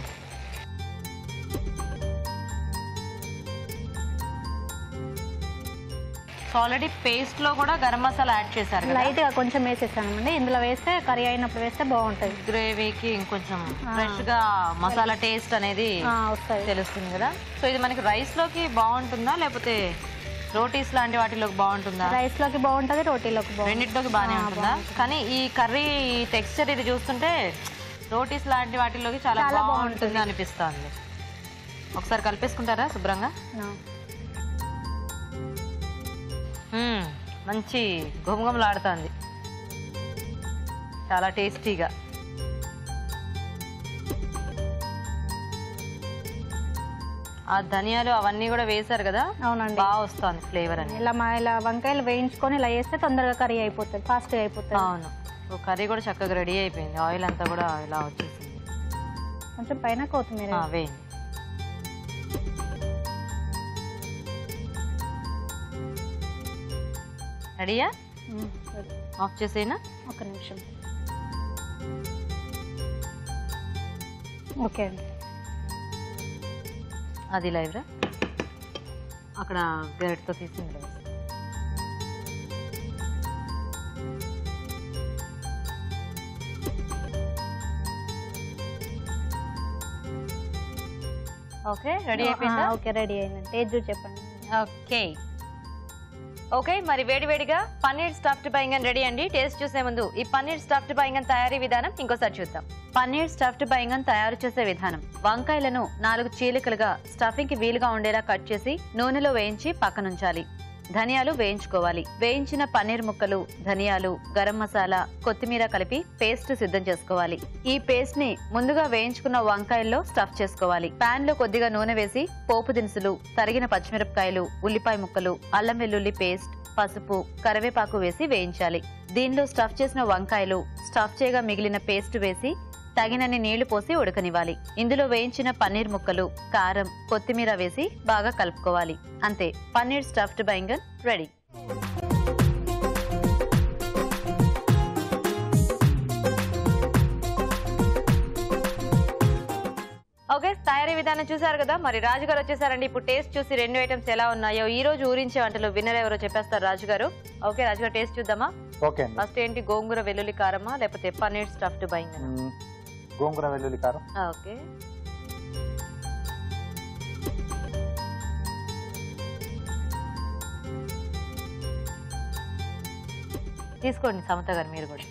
so already paste లో కూడా గరం మసాలా యాడ్ చేశారు కదా. లైట్ గా కొంచెం వేసేసానండి. ఇందులో వేస్తే కర్రీ అయినప్పుడు వేస్తే బాగుంటది, గ్రేవీకి ఇంకొంచెం ఫ్రెష్ గా మసాలా టేస్ట్ అనేది ఆ, వస్తది. తెలుస్తుంది కదా. సో ఇది మనకి రైస్ లోకి బాగుంటుందా లేకపోతే రోటీస్ లాంటి వాటిలోకి బాగుంటుందా? రైస్ లోకి బాగుంటది, రోటీలోకి బాగుంటది. రెండింటిలోకి బాగానే ఉంటుందా? కానీ ఈ కర్రీ టెక్స్చర్ ఇది చూస్తుంటే రోటీస్ లాంటి వాటిలోకి చాలా చాలా బాగుంటుంది అనిపిస్తుంది. ఒకసారి కలిపేసుకుంటారా శుభ్రంగా? ఆ. మ్మ్. మంచి గుమగుమలాడుతుంది, చాలా టేస్టీగా. ఆ ధనియాలు అవన్నీ కూడా వేశారు కదా, అవునండి. బాగా వస్తుంది ఫ్లేవర్ అని. ఇలా మా ఇలా వంకాయలు వేయించుకొని ఇలా వేస్తే తొందరగా కర్రీ అయిపోతుంది, ఫాస్ట్ గా అయిపోతుంది. అవును, సో కర్రీ కూడా చక్కగా రెడీ అయిపోయింది, ఆయిల్ అంతా కూడా ఇలా వచ్చేసింది. కొంచెం పైన కొత్తిమీర. ఆ, వేయండి. రెడీయా? ఉమ్, సరే. ఆఫ్ చేసేనా? ఒక నిమిషం. ఓకే అండి. అది లైవ్రా, అక్కడ గరిటతో తీసింది లైవ్. ఓకే, రెడీ అయిపోయిందా? ఆ, ఓకే, రెడీ అయిందండి. టేస్ట్ చూసి చెప్పండి. ఓకే ఓకే, మరి వేడివేడిగా పన్నీర్ స్టఫ్డ్ బైంగన్ రెడీ అండి. టేస్ట్ చూసే ముందు ఈ పన్నీర్ స్టఫ్డ్ బైంగన్ తయారీ విధానం ఇంకోసారి చూద్దాం. పన్నీర్ స్టఫ్డ్ బైంగన్ తయారు చేసే విధానం: వంకాయలను నాలుగు చీలికలుగా స్టఫింగ్ కి వీలుగా ఉండేలా కట్ చేసి నూనెలో వేయించి పక్కనుంచాలి. ధనియాలు వేయించుకోవాలి. వేయించిన పన్నీర్ ముక్కలు, ధనియాలు, గరం మసాలా, కొత్తిమీర కలిపి పేస్ట్ సిద్ధం చేసుకోవాలి. ఈ పేస్ట్ ని ముందుగా వేయించుకున్న వంకాయల్లో స్టఫ్ చేసుకోవాలి. పాన్ లో కొద్దిగా నూనె వేసి పోపు దినుసులు, తరిగిన పచ్చిమిరపకాయలు, ఉల్లిపాయ ముక్కలు, అల్లం వెల్లుల్లి పేస్ట్, పసుపు, కరివేపాకు వేసి వేయించాలి. దీనిలో స్టఫ్ చేసిన వంకాయలు, స్టఫ్ చేయగా మిగిలిన పేస్ట్ వేసి తగినన్ని నీళ్లు పోసి ఉడకనివ్వాలి. ఇందులో వేయించిన పన్నీర్ ముక్కలు, కారం, కొత్తిమీర వేసి బాగా కలుపుకోవాలి. అంతే, paneer stuffed baingan ready. Okay, తయారీ విధానం చూసారు కదా. మరి రాజు గారు వచ్చేసారండి. ఇప్పుడు టేస్ట్ చూసి రెండు ఐటమ్స్ ఎలా ఉన్నాయో ఈ రోజు ఊరించే వంటలు విన్నర్ ఎవరో చెప్పేస్తారు రాజు గారు. ఓకే రాజు గారు, టేస్ట్ చూద్దామా? ఓకే అండి. ఫస్ట్ ఏంటి, గోంగూర వెల్లుల్లి కారమా లేకపోతే పన్నీర్ స్టఫ్డ్ బైంగన్? మ్మ్. గోంగూర వెల్లుల్లి కారం. ఓకే, తీసుకోండి సమత గారు మీరు కూడా.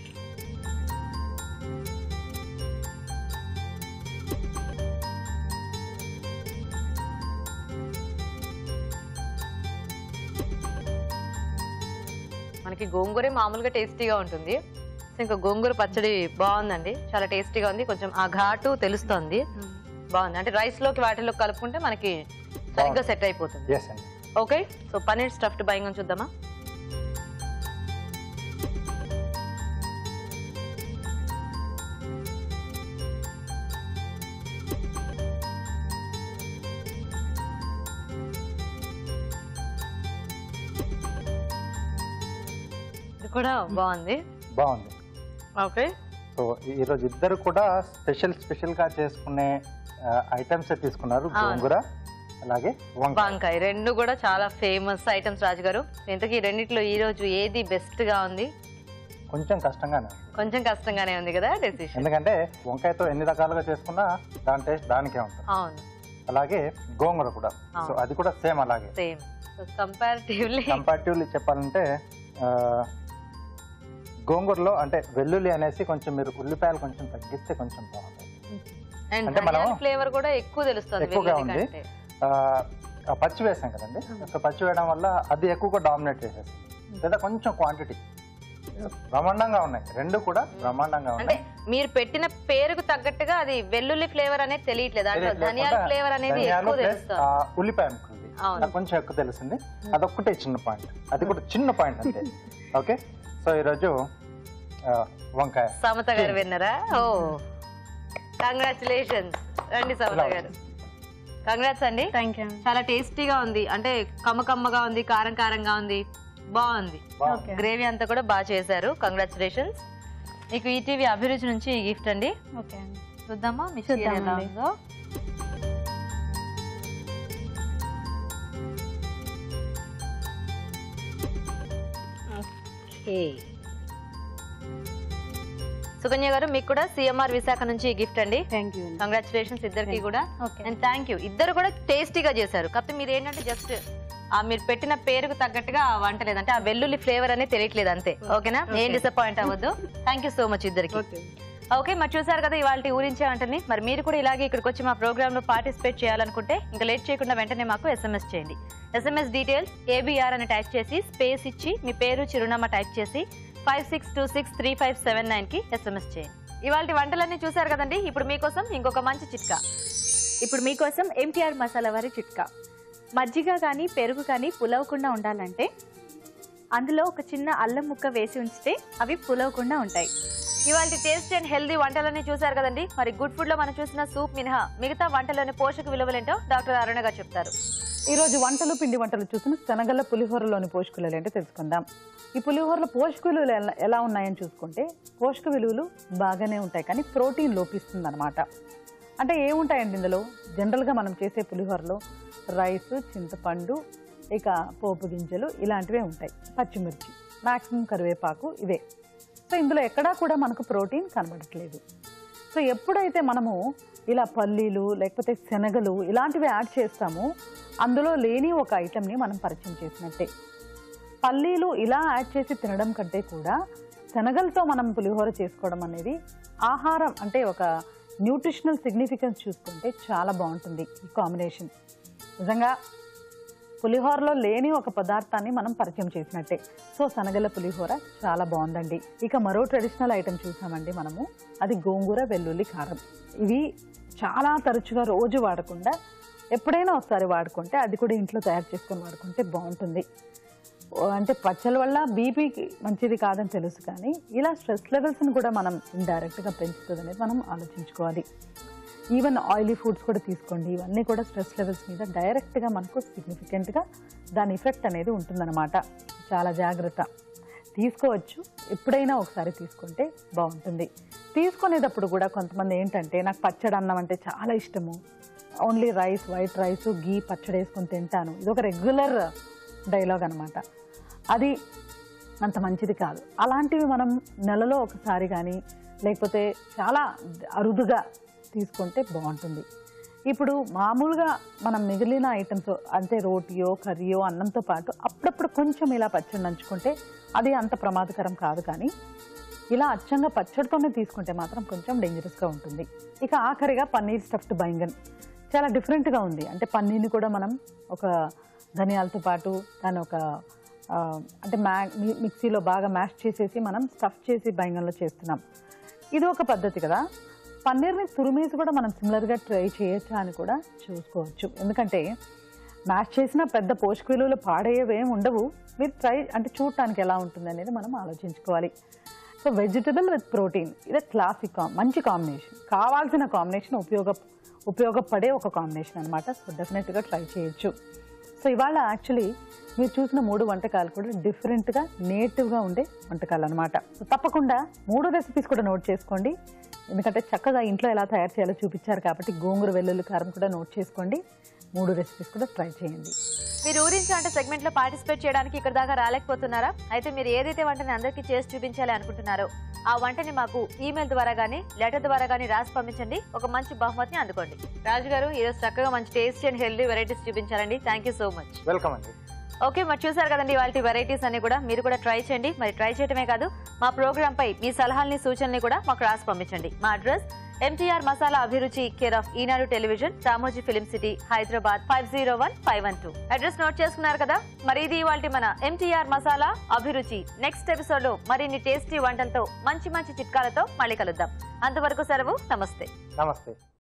మనకి గోంగూరే మామూలుగా టేస్టీగా ఉంటుంది, ఇంకా గోంగూర పచ్చడి బాగుందండి, చాలా టేస్టీగా ఉంది. కొంచెం ఆ ఘాటు తెలుస్తోంది, బాగుంది. అంటే రైస్ లోకి వాటిలో కలుపుకుంటే మనకి సరిగ్గా సెట్ అయిపోతుంది. ఎస్ అండి. Okay, so paneer stuffed baingan చూద్దామా? కూడా బాగుంది. బాగుంది. ఓకే, సో ఈరోజు ఇద్దరు కూడా స్పెషల్ స్పెషల్ గా చేసుకునే ఐటమ్స్ తీసుకున్నారు. గోంగూర అలాగే వంకాయ రెండు కూడా చాలా ఫేమస్ ఐటమ్స్. రాజు గారు, ఇంతకీ రెండిట్లో ఈ రోజు ఏది బెస్ట్ గా ఉంది? కొంచెం కష్టంగానే కొంచెం కష్టంగానే ఉంది కదా డెసిషన్. ఎందుకంటే వంకాయతో ఎన్ని రకాలుగా చేసుకున్నా దాని టేస్ట్ దానికే ఉంటుంది. అవును, అలాగే గోంగూర కూడా, సో అది కూడా సేమ్ అలాగే సేమ్. సో కంపారిటివ్లీ కంపారిటివ్లీ చెప్పాలంటే గోంగూరలో అంటే వెల్లుల్లి అనేసి కొంచెం మీరు ఉల్లిపాయలు కొంచెం తగ్గిస్తే కొంచెం బాగుంటుంది. అండ్ ధనియాల ఫ్లేవర్ కూడా ఎక్కువ తెలుస్తుంది ఎక్కువగా ఉంది. పచ్చి వేసాం కదండి, పచ్చి వేయడం వల్ల అది ఎక్కువగా డామినేట్ చేసేస్తుంది. లేదా కొంచెం క్వాంటిటీ బ్రహ్మాండంగా ఉన్నాయి, రెండు కూడా బ్రహ్మాండంగా అంటే ఉన్నాయి. మీరు పెట్టిన పేరుకు తగ్గట్టుగా అది వెల్లుల్లి ఫ్లేవర్ అనేది తెలియట్లేదు, అంటే ధనియాల ఫ్లేవర్ అనేది ఎక్కువ తెలుస్తుంది. ఉల్లిపాయ ముక్కలు నాకు కొంచెం ఎక్కువ తెలిసింది, అదొక్కటే చిన్న పాయింట్, అది కూడా చిన్న పాయింట్ అంతే. ఓకే, సో ఈరోజు వంకాయ సమత గారు విన్నరా? ఓ కంగ్రాచులేషన్స్. రండి సమత గారు. కంగ్రాట్స్ అండి. Thank you. చాలా టేస్టీగా ఉంది, అంటే కమ్మ కమ్మగా ఉంది, కారం కారంగా ఉంది, బాగుంది. గ్రేవీ అంతా కూడా బాగా చేశారు. కంగ్రాచులేషన్స్. మీకు ఈటీవీ అభిరుచి నుంచి ఈ గిఫ్ట్ అండి. ఓకే అండి, చూద్దామా మీ చూద్దాం ఎలా అండి. ఉందో. ఓకే, సుకన్య గారు మీకు కూడా సిఎంఆర్ విశాఖ నుంచి ఈ గిఫ్ట్ అండి. Thank you. కంగ్రాచులేషన్స్ ఇద్దరికి కూడా. ఓకే. And thank you. ఇద్దరు కూడా టేస్టీగా చేశారు. కాకపోతే మీరు ఏంటంటే జస్ట్ ఆ మీరు పెట్టిన పేరుకు తగ్గట్టుగా ఆ వంట లేదంటే ఆ వెల్లుల్లి ఫ్లేవర్ అనేది తెలియట్లేదు అంతే. ఓకేనా, ఏం డిసప్పాయింట్ అవ్వద్దు. థ్యాంక్ యూ సో మచ్ ఇద్దరికి. ఓకే, మరి చూసారు కదా ఇవాళ ఊరించే వంటని. మరి మీరు కూడా ఇలాగే ఇక్కడికి వచ్చి మా ప్రోగ్రామ్ లో పార్టిసిపేట్ చేయాలనుకుంటే ఇంకా లేట్ చేయకుండా వెంటనే మాకు ఎస్ఎంఎస్ చేయండి. ఎస్ఎంఎస్ డీటెయిల్స్ ఏబిఆర్ అని టైప్ చేసి స్పేస్ ఇచ్చి మీ పేరు చిరునామా టైప్ చేసి five six two six three five seven nine కి ఎస్ఎంఎస్ చేయండి. ఇవాళ వంటలన్నీ చూసారు కదండి. ఇప్పుడు మీకోసం ఇంకొక మంచి చిట్కా. ఇప్పుడు మీకోసం ఎంటీఆర్ మసాలా వారి చిట్కా. మజ్జిగ కానీ పెరుగు కానీ పులవకుండా ఉండాలంటే అందులో ఒక చిన్న అల్లం ముక్క వేసి ఉంచితే అవి పులవకుండా ఉంటాయి. ఇవాళ టేస్ట్ అండ్ హెల్దీ వంటలన్నీ చూసారు కదండి. మరి గుడ్ ఫుడ్ లో మనం చూసిన సూప్ మినహా మిగతా వంటలోని పోషక విలువలేంటో డాక్టర్ అరుణ గారు చెప్తారు. ఈ రోజు వంటలు పిండి వంటలు చూసిన శనగల పులిహోరలోని పోషక విలువలు ఏంటో తెలుసుకుందాం. ఈ పులిహోరలో పోషక విలువలు ఎలా- ఎలా ఉన్నాయని చూసుకుంటే పోషక విలువలు బాగానే ఉంటాయి, కానీ ప్రోటీన్ లోపిస్తుంది అనమాట. అంటే ఏముంటాయండి ఇందులో? జనరల్గా మనం చేసే పులిహోరలో రైస్, చింతపండు, ఇక పోపు గింజలు ఇలాంటివే ఉంటాయి, పచ్చిమిర్చి, మ్యాక్సిమం కరివేపాకు, ఇవే. సో ఇందులో ఎక్కడా కూడా మనకు ప్రోటీన్ కనబడట్లేదు. సో ఎప్పుడైతే మనము ఇలా పల్లీలు లేకపోతే శనగలు ఇలాంటివి యాడ్ చేస్తామో అందులో లేని ఒక ఐటెంని మనం పరిచయం చేసినట్టే. పల్లీలు ఇలా యాడ్ చేసి తినడం కంటే కూడా శనగలతో మనం పులిహోర చేసుకోవడం అనేది ఆహారం అంటే ఒక న్యూట్రిషనల్ సిగ్నిఫికెన్స్ చూసుకుంటే చాలా బాగుంటుంది ఈ కాంబినేషన్. నిజంగా పులిహోరలో లేని ఒక పదార్థాన్ని మనం పరిచయం చేసినట్టే. సో శనగల పులిహోర చాలా బాగుందండి. ఇక మరో ట్రెడిషనల్ ఐటెం చూసామండి మనము, అది గోంగూర వెల్లుల్లి కారం. ఇవి చాలా తరచుగా రోజు వాడకుండా ఎప్పుడైనా ఒకసారి వాడుకుంటే, అది కూడా ఇంట్లో తయారు చేసుకొని వాడుకుంటే బాగుంటుంది. అంటే పచ్చల వల్ల బీపీకి మంచిది కాదని తెలుసు, కానీ ఇలా స్ట్రెస్ లెవెల్స్ని కూడా మనం ఇండైరెక్ట్గా పెంచుతుంది అనేది మనం ఆలోచించుకోవాలి. ఈవెన్ ఆయిలీ ఫుడ్స్ కూడా తీసుకోండి, ఇవన్నీ కూడా స్ట్రెస్ లెవెల్స్ మీద డైరెక్ట్గా మనకు సిగ్నిఫికెంట్గా దాని ఎఫెక్ట్ అనేది ఉంటుందన్నమాట. చాలా జాగ్రత్త తీసుకోవచ్చు, ఎప్పుడైనా ఒకసారి తీసుకుంటే బాగుంటుంది. తీసుకునేటప్పుడు కూడా కొంతమంది ఏంటంటే, నాకు పచ్చడి అన్నం అంటే చాలా ఇష్టము, only rice, white rice, ghee పచ్చడి వేసుకొని తింటాను, ఇది ఒక రెగ్యులర్ డైలాగ్ అనమాట. అది అంత మంచిది కాదు. అలాంటివి మనం నెలలో ఒకసారి కానీ లేకపోతే చాలా అరుదుగా తీసుకుంటే బాగుంటుంది. ఇప్పుడు మామూలుగా మనం మిగిలిన ఐటమ్స్ అంటే రోటీయో కర్రీయో అన్నంతో పాటు అప్పుడప్పుడు కొంచెం ఇలా పచ్చడి నంచుకుంటే అది అంత ప్రమాదకరం కాదు, కానీ ఇలా అచ్చంగా పచ్చడితోనే తీసుకుంటే మాత్రం కొంచెం డేంజరస్గా ఉంటుంది. ఇక ఆఖరిగా పన్నీర్ స్టఫ్డ్ బైంగన్ చాలా డిఫరెంట్గా ఉంది. అంటే పన్నీర్ని కూడా మనం ఒక ధనియాలతో పాటు దాని ఒక అంటే మ్యా మిక్సీలో బాగా మ్యాష్ చేసేసి మనం స్టఫ్ చేసి బైంగన్లో చేస్తున్నాం. ఇది ఒక పద్ధతి కదా. పన్నీర్ని తురిమేసి కూడా మనం సిమిలర్గా ట్రై చేయొచ్చా అని కూడా చూసుకోవచ్చు. ఎందుకంటే మ్యాష్ చేసిన పెద్ద పోషక విలువలు పాడేవేం ఉండవు, మీరు ట్రై అంటే చూడటానికి ఎలా ఉంటుంది అనేది మనం ఆలోచించుకోవాలి. సో వెజిటబుల్ విత్ ప్రోటీన్ ఇది క్లాసిక్ మంచి కాంబినేషన్, కావాల్సిన కాంబినేషన్, ఉపయోగ ఉపయోగపడే ఒక కాంబినేషన్ అనమాట. సో డెఫినెట్గా ట్రై చేయొచ్చు. సో ఇవాళ యాక్చువల్లీ మీరు చూసిన మూడు వంటకాలు కూడా డిఫరెంట్గా నేటివ్గా ఉండే వంటకాలు అనమాట. సో తప్పకుండా మూడు రెసిపీస్ కూడా నోట్ చేసుకోండి, ఎందుకంటే చక్కగా ఇంట్లో ఎలా తయారు చేయాలో చూపించారు కాబట్టి గోంగూర వెల్లుల్లి కారం కూడా నోట్ చేసుకోండి. మూడు రెసిపీస్ కూడా ట్రై చేయండి. మీరు ఊరించి అంటే సెగ్మెంట్ లో పార్టిసిపేట్ చేయడానికి ఇక్కడ దాకా రాలేకపోతున్నారా? అయితే మీరు ఏదైతే వంటని అందరికీ చేసి చూపించాలి అనుకుంటున్నారో ఆ వంటని మాకు ఈమెయిల్ ద్వారా గానీ లెటర్ ద్వారా గానీ రాసి పంపించండి. ఒక మంచి బహుమతిని అందుకోండి. రాజు గారు ఈరోజు చక్కగా మంచి టేస్టీ అండ్ హెల్దీ వెరైటీస్ చూపించారండి. Thank you so much. Welcome అండి. ఓకే, మరి చూసారు కదండి వాళ్ళ వెరైటీస్ అన్ని కూడా మీరు కూడా ట్రై చేయండి. మరి ట్రై చేయడమే కాదు మా ప్రోగ్రామ్ పై మీ సలహాలని సూచనని కూడా మాకు రాసి పంపించండి. మా address MTR masala Abhiruchi, care of Eenadu television, Ramoji film city, Hyderabad five zero one five one two. Address note చేసుకున్నారు కదా? మరి ఇది ఇవాల్టి మన ఎంటీఆర్ మసాలా అభిరుచి. నెక్స్ట్ ఎపిసోడ్ లో మరిన్ని టేస్టీ వంటలతో మంచి మంచి చిట్కాలతో మళ్ళీ కలుద్దాం. అంతవరకు సెలవు. నమస్తే. నమస్తే.